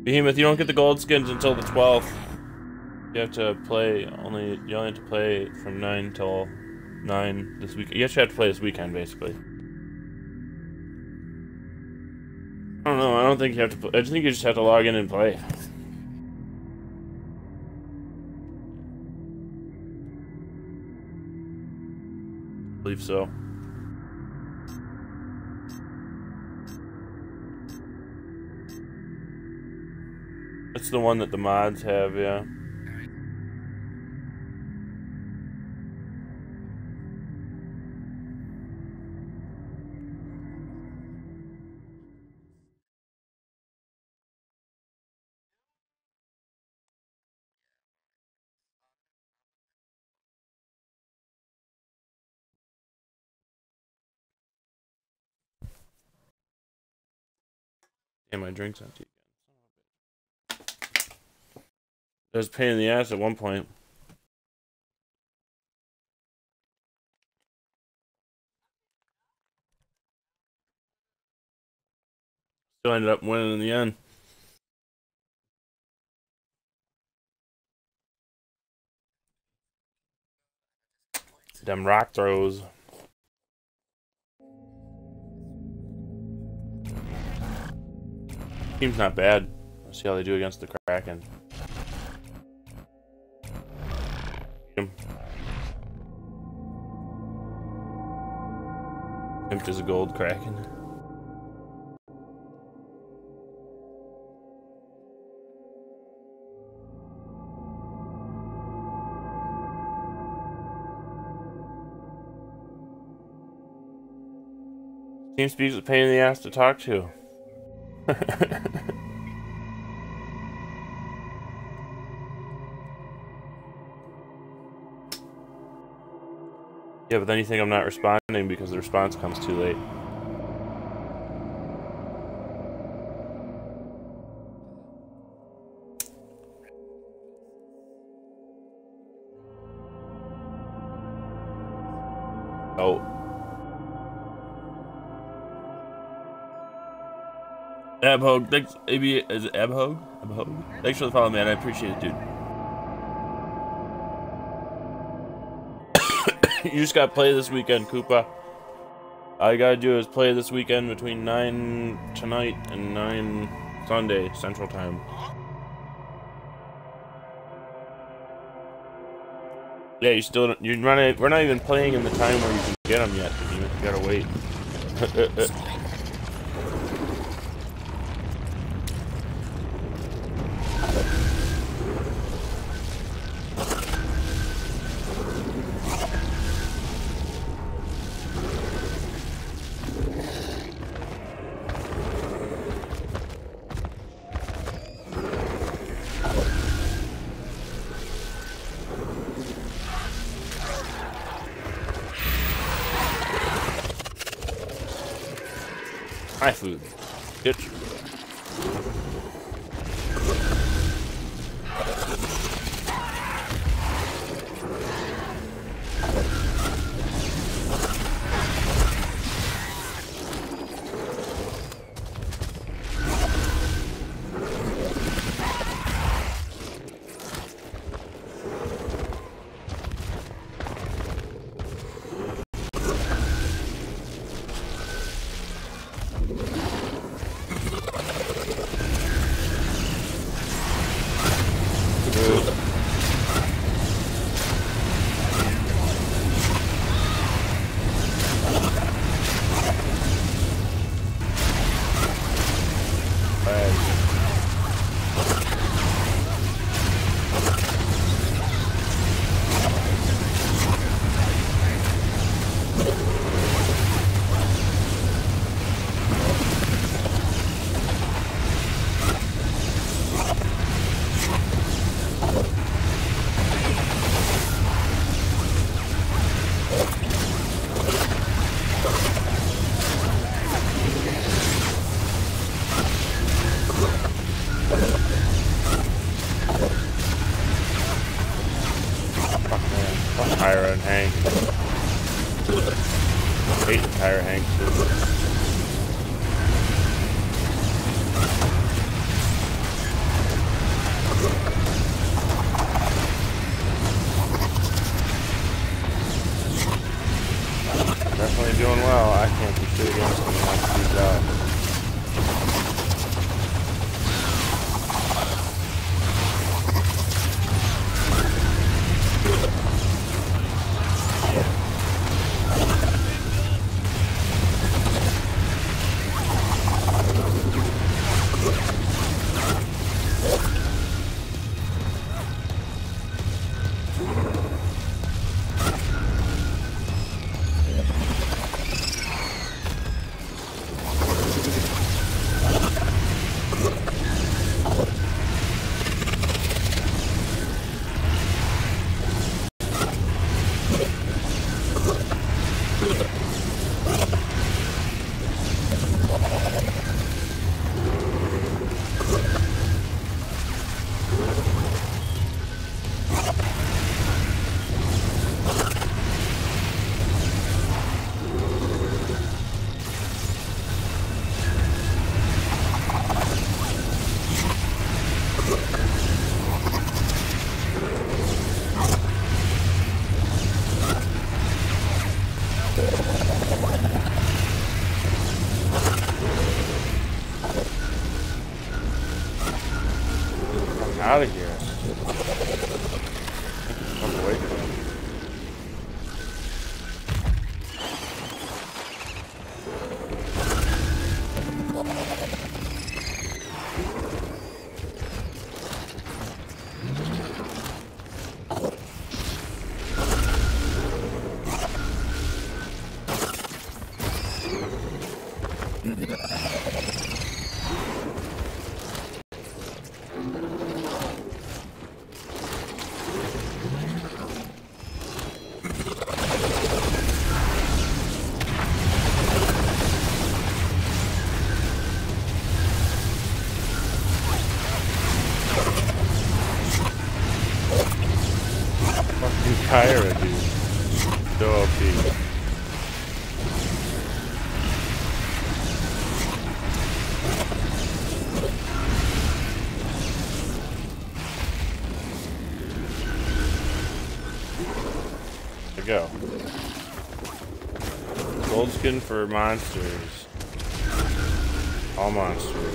Behemoth, you don't get the gold skins until the 12th. You have to play you only have to play from 9 till 9 this week. You actually have to play this weekend, basically. I don't know. I don't think you have to. I think you just have to log in and play. I believe so. It's the one that the mods have, yeah. Damn, my drink's empty. It was a pain in the ass at one point. Still ended up winning in the end. Them rock throws. Team's not bad. Let's see how they do against the Kraken. Pimped as a gold Kraken. TeamSpeak's a pain in the ass to talk to. Yeah, but then you think I'm not responding because the response comes too late. Oh. Abhog, thanks. Maybe is it Abhog? Abhog. Thanks for the follow, man. I appreciate it, dude. You just gotta play this weekend, Koopa. All you gotta do is play this weekend between 9 tonight and 9 Sunday Central Time. Yeah, you still don't, we're not even playing in the time where you can get them yet. You gotta wait. My food. Bitch. Tyra and Hank. I hate Tyra Hank too. doing well. I can't do shit against him. I'll keep that. Out of here. I'm away from him. Kyra, dude. So OP. There we go. Gold skin for monsters. All monsters.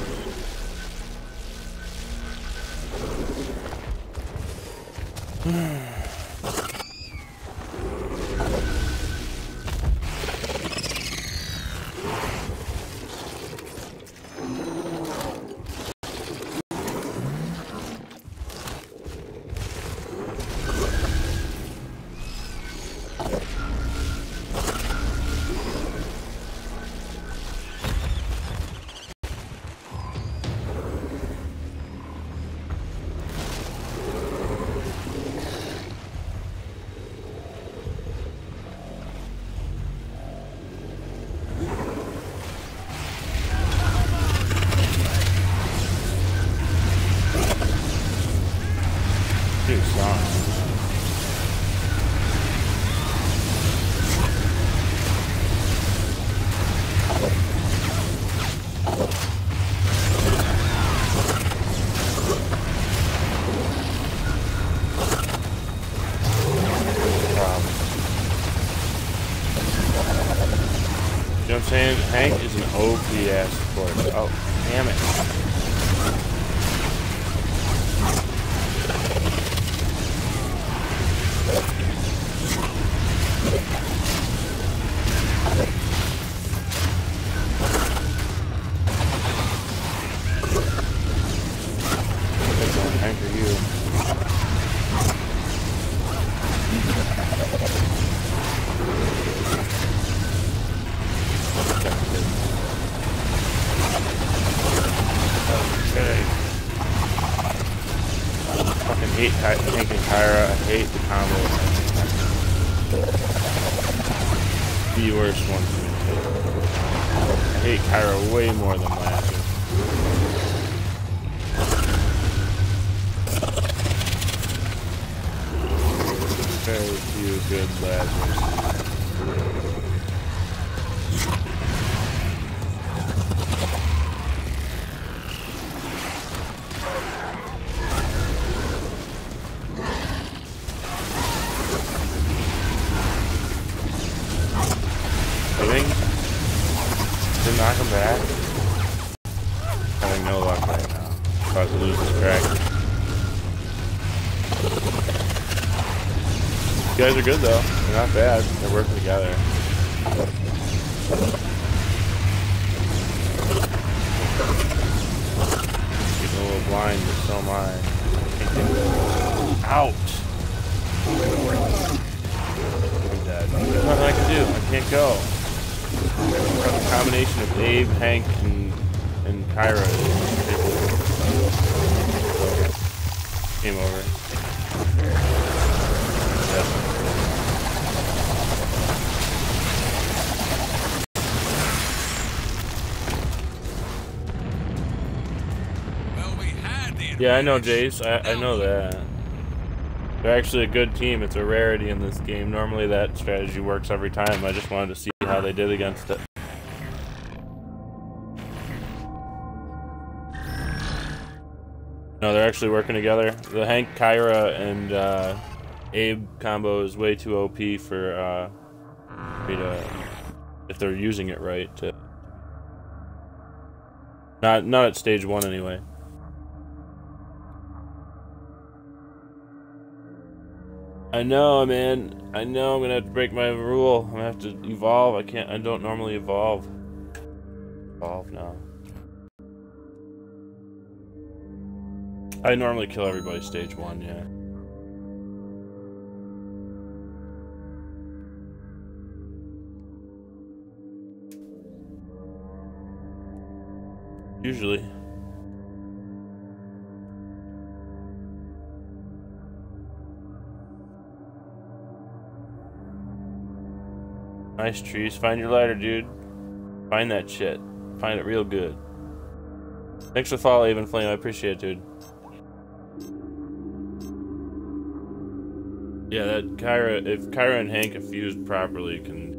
You know what I'm saying? Hank is an OP ass support. Oh, damn it. Hank, are you? Okay. I fucking hate Hank and Kyra. I hate the combo. The worst one for me. I hate Kyra way more than Lazarus. Very few good Lazarus. I think Didn't knock him back. Having no luck right now. About to lose this track. You guys are good though. They're not bad. They're working together. Getting a little blind, but so am I. Ouch! I'm dead. There's nothing I can do. I can't go. The combination of Abe, Hank, and Kyra is ridiculous. Game over. Yep. Well, we had the Yeah, I know, Jace. I know that. They're actually a good team. It's a rarity in this game. Normally that strategy works every time. I just wanted to see how they did against it. No, they're actually working together. The Hank, Kyra, and Abe combo is way too OP for me to, if they're using it right. To not at stage 1 anyway. I know, man. I know I'm gonna have to break my rule. I'm gonna have to evolve. I don't normally evolve. Evolve now. I normally kill everybody stage 1, yeah. Usually. Nice trees. Find your ladder, dude. Find that shit. Find it real good. Thanks for the follow, Even Flame. I appreciate it, dude. Yeah, that Kyra, if Kyra and Hank, if used properly, can...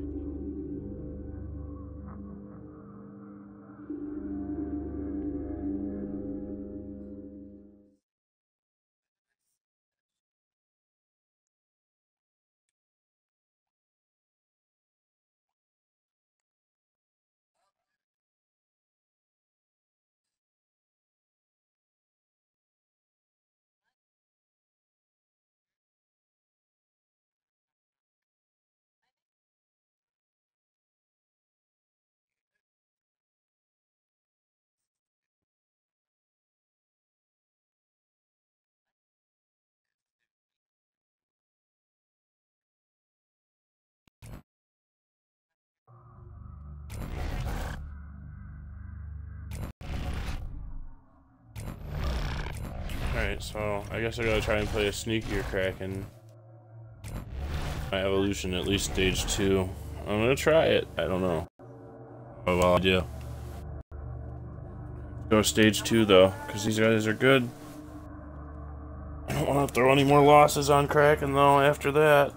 Alright, so I guess I gotta try and play a sneakier Kraken. My evolution, at least stage 2. I'm gonna try it. I don't know. Oh, well, I do. Go stage 2 though, because these guys are good. I don't want to throw any more losses on Kraken though after that.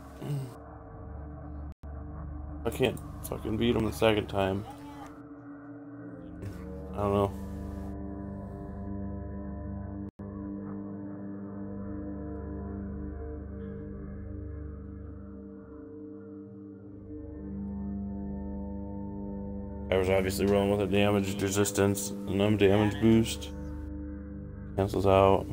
I can't fucking beat him the second time. I don't know. I was obviously rolling with a damage resistance, and I'm damage boost. Cancels out.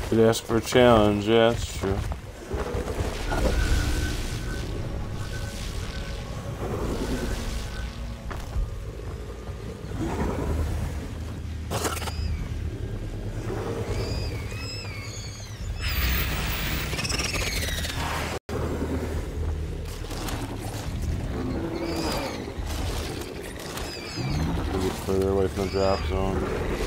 Could ask for a challenge, yeah, that's true. Get further away from the drop zone.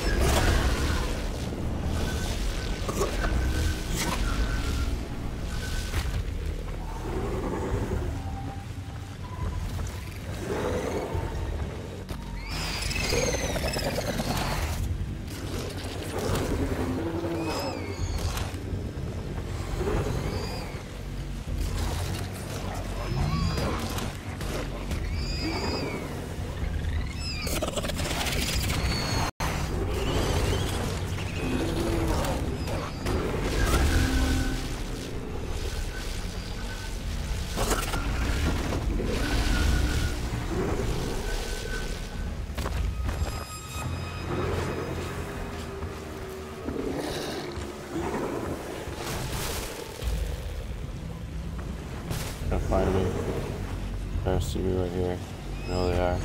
Gotta find me. They're gonna see me right here. No, they are.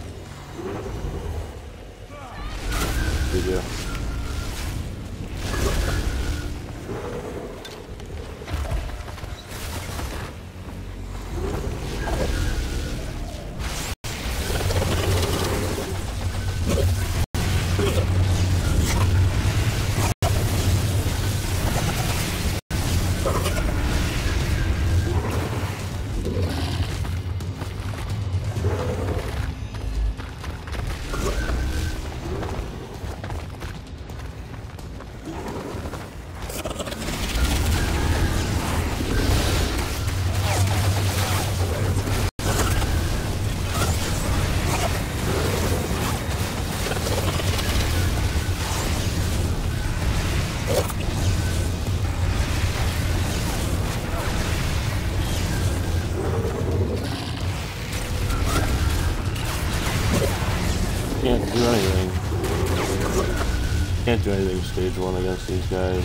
Good deal. Can't do anything. Can't do anything stage 1 against these guys.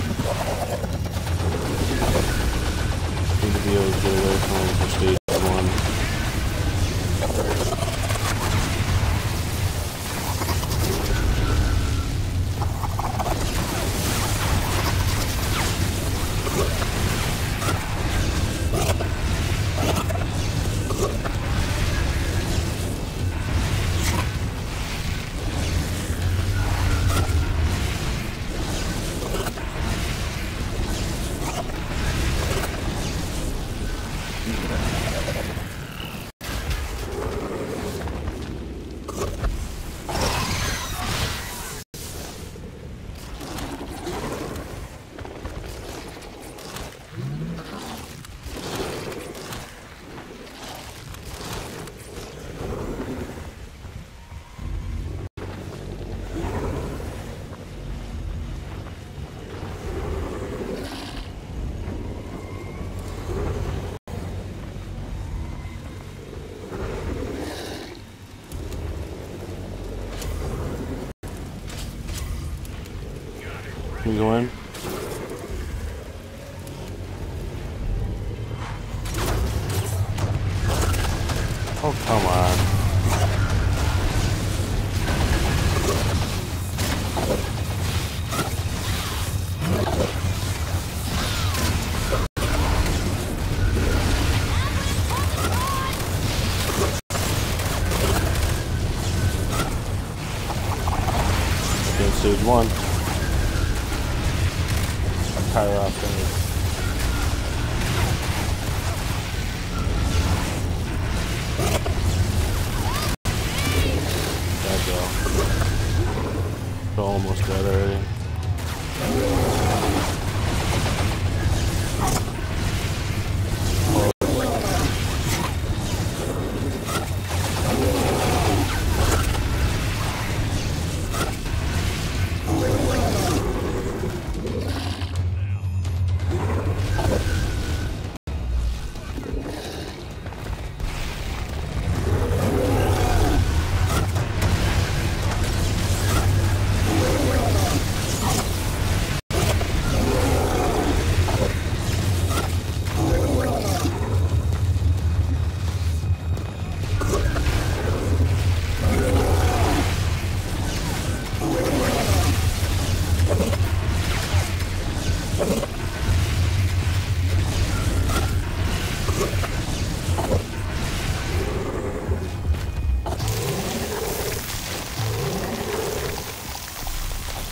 Need to be able to get away from them for stage 1. Can you go in? Oh, come on. Okay, stage 1. Tire off thing. They're almost dead already.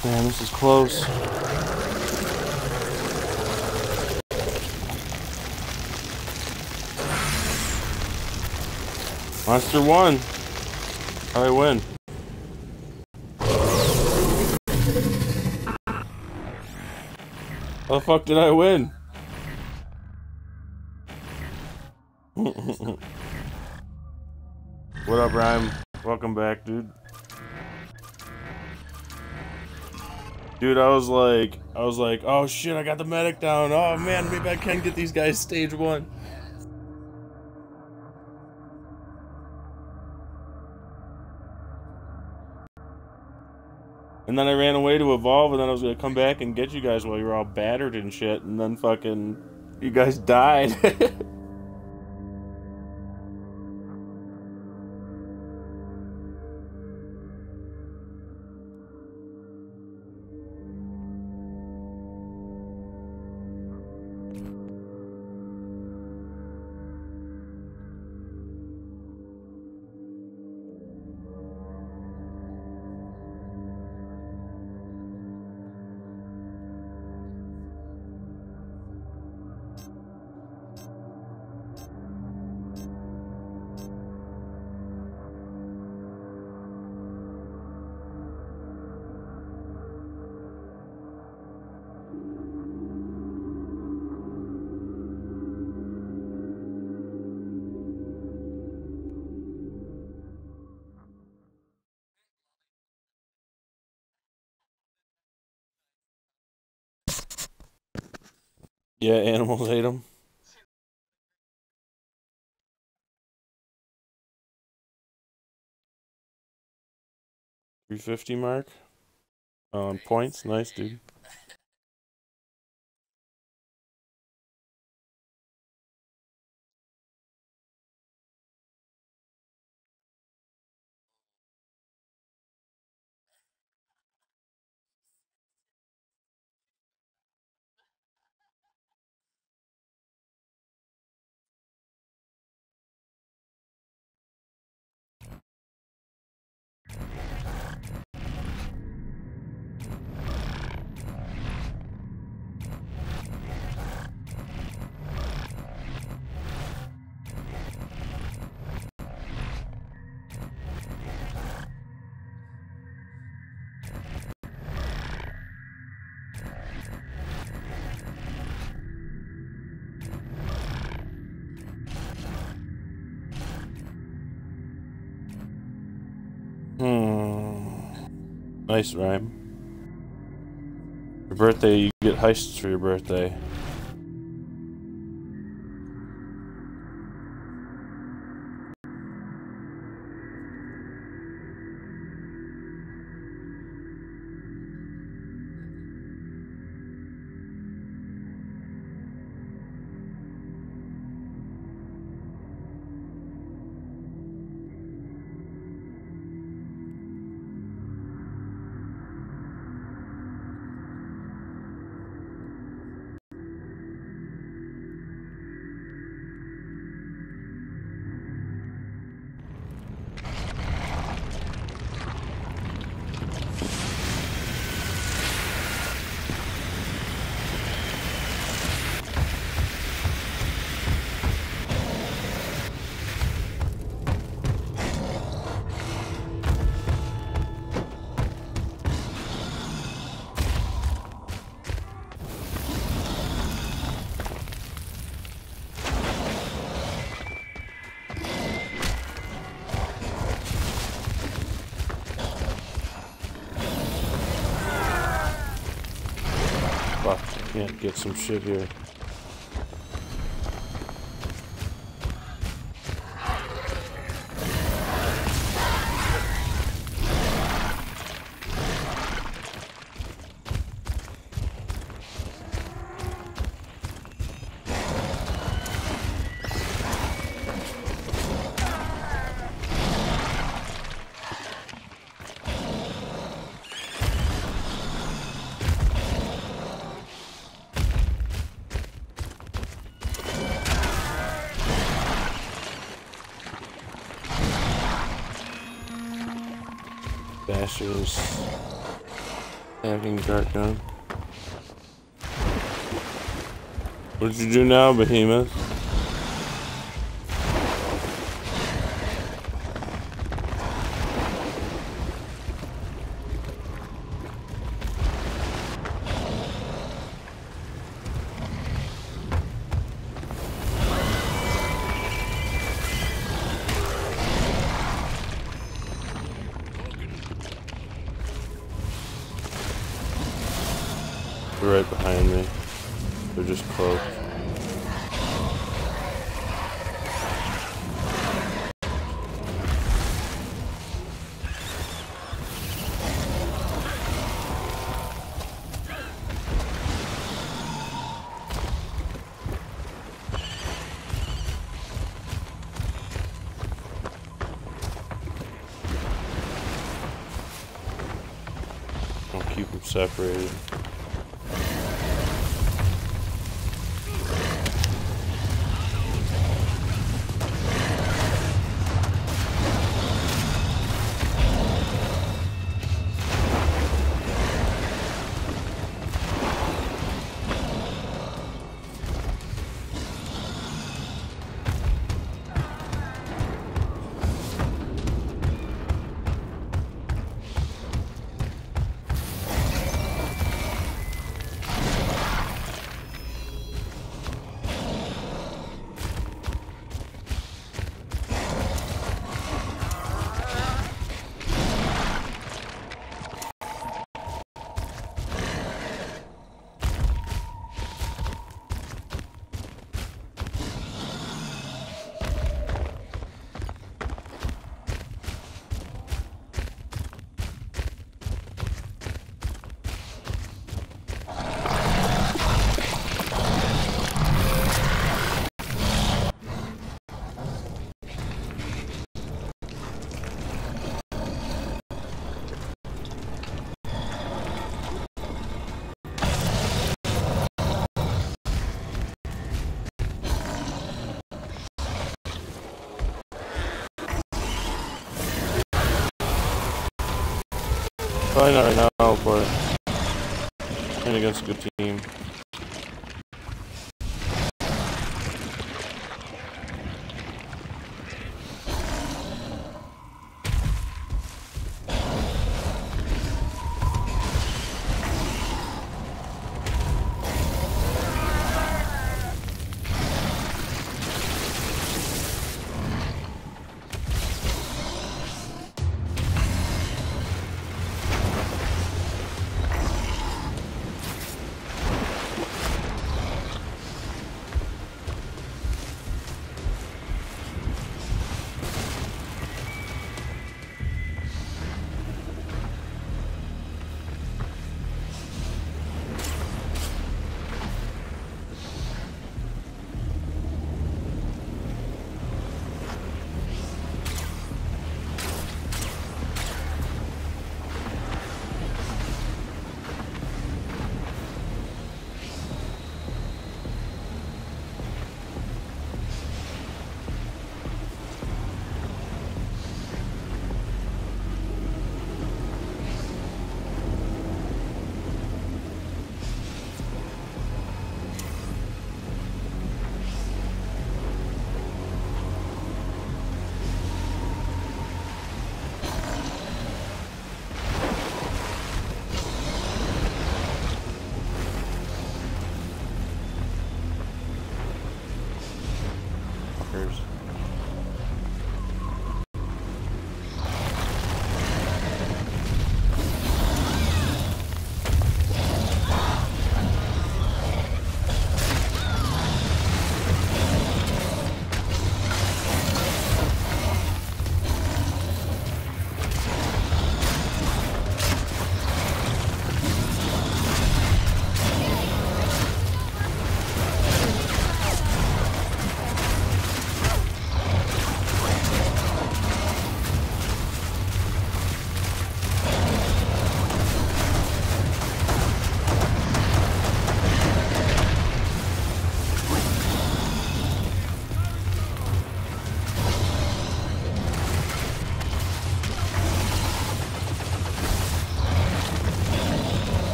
Man, this is close. Monster won. I win. How the fuck did I win? What up, Rhyme? Welcome back, dude. Dude, I was like, oh shit, I got the medic down. Oh man, maybe I can get these guys stage 1. And then I ran away to evolve, and then I was gonna come back and get you guys while you were all battered and shit, and then fucking you guys died. Yeah, animals ate them. 350 mark on points. Nice, dude. Nice, Rhyme. Your birthday, you get heists for your birthday. Can't get some shit here. Bashers. Hacking dart gun. What'd you do now, Behemoth? They're right behind me. They're just cloaked. I'll keep them separated. Probably not right now, but playing against a good team.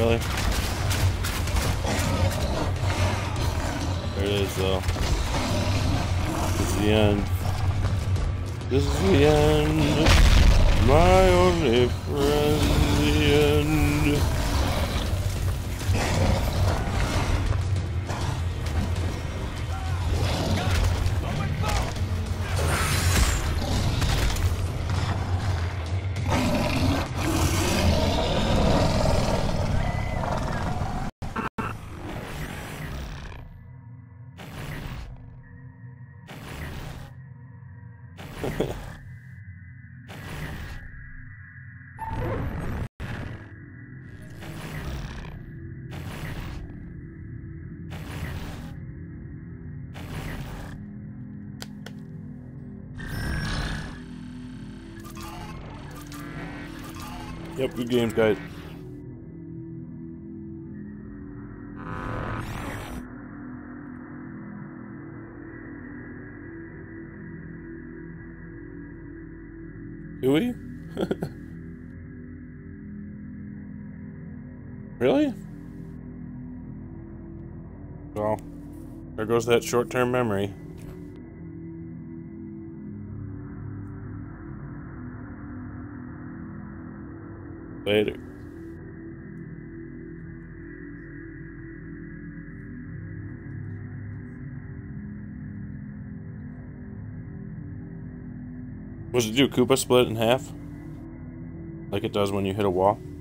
Really? There it is, though. This is the end. This is the end. My only friend, the end. Yep, good games, guys. Do we? Really? Well, there goes that short-term memory. Later. What does it do? Koopa split it in half? Like it does when you hit a wall?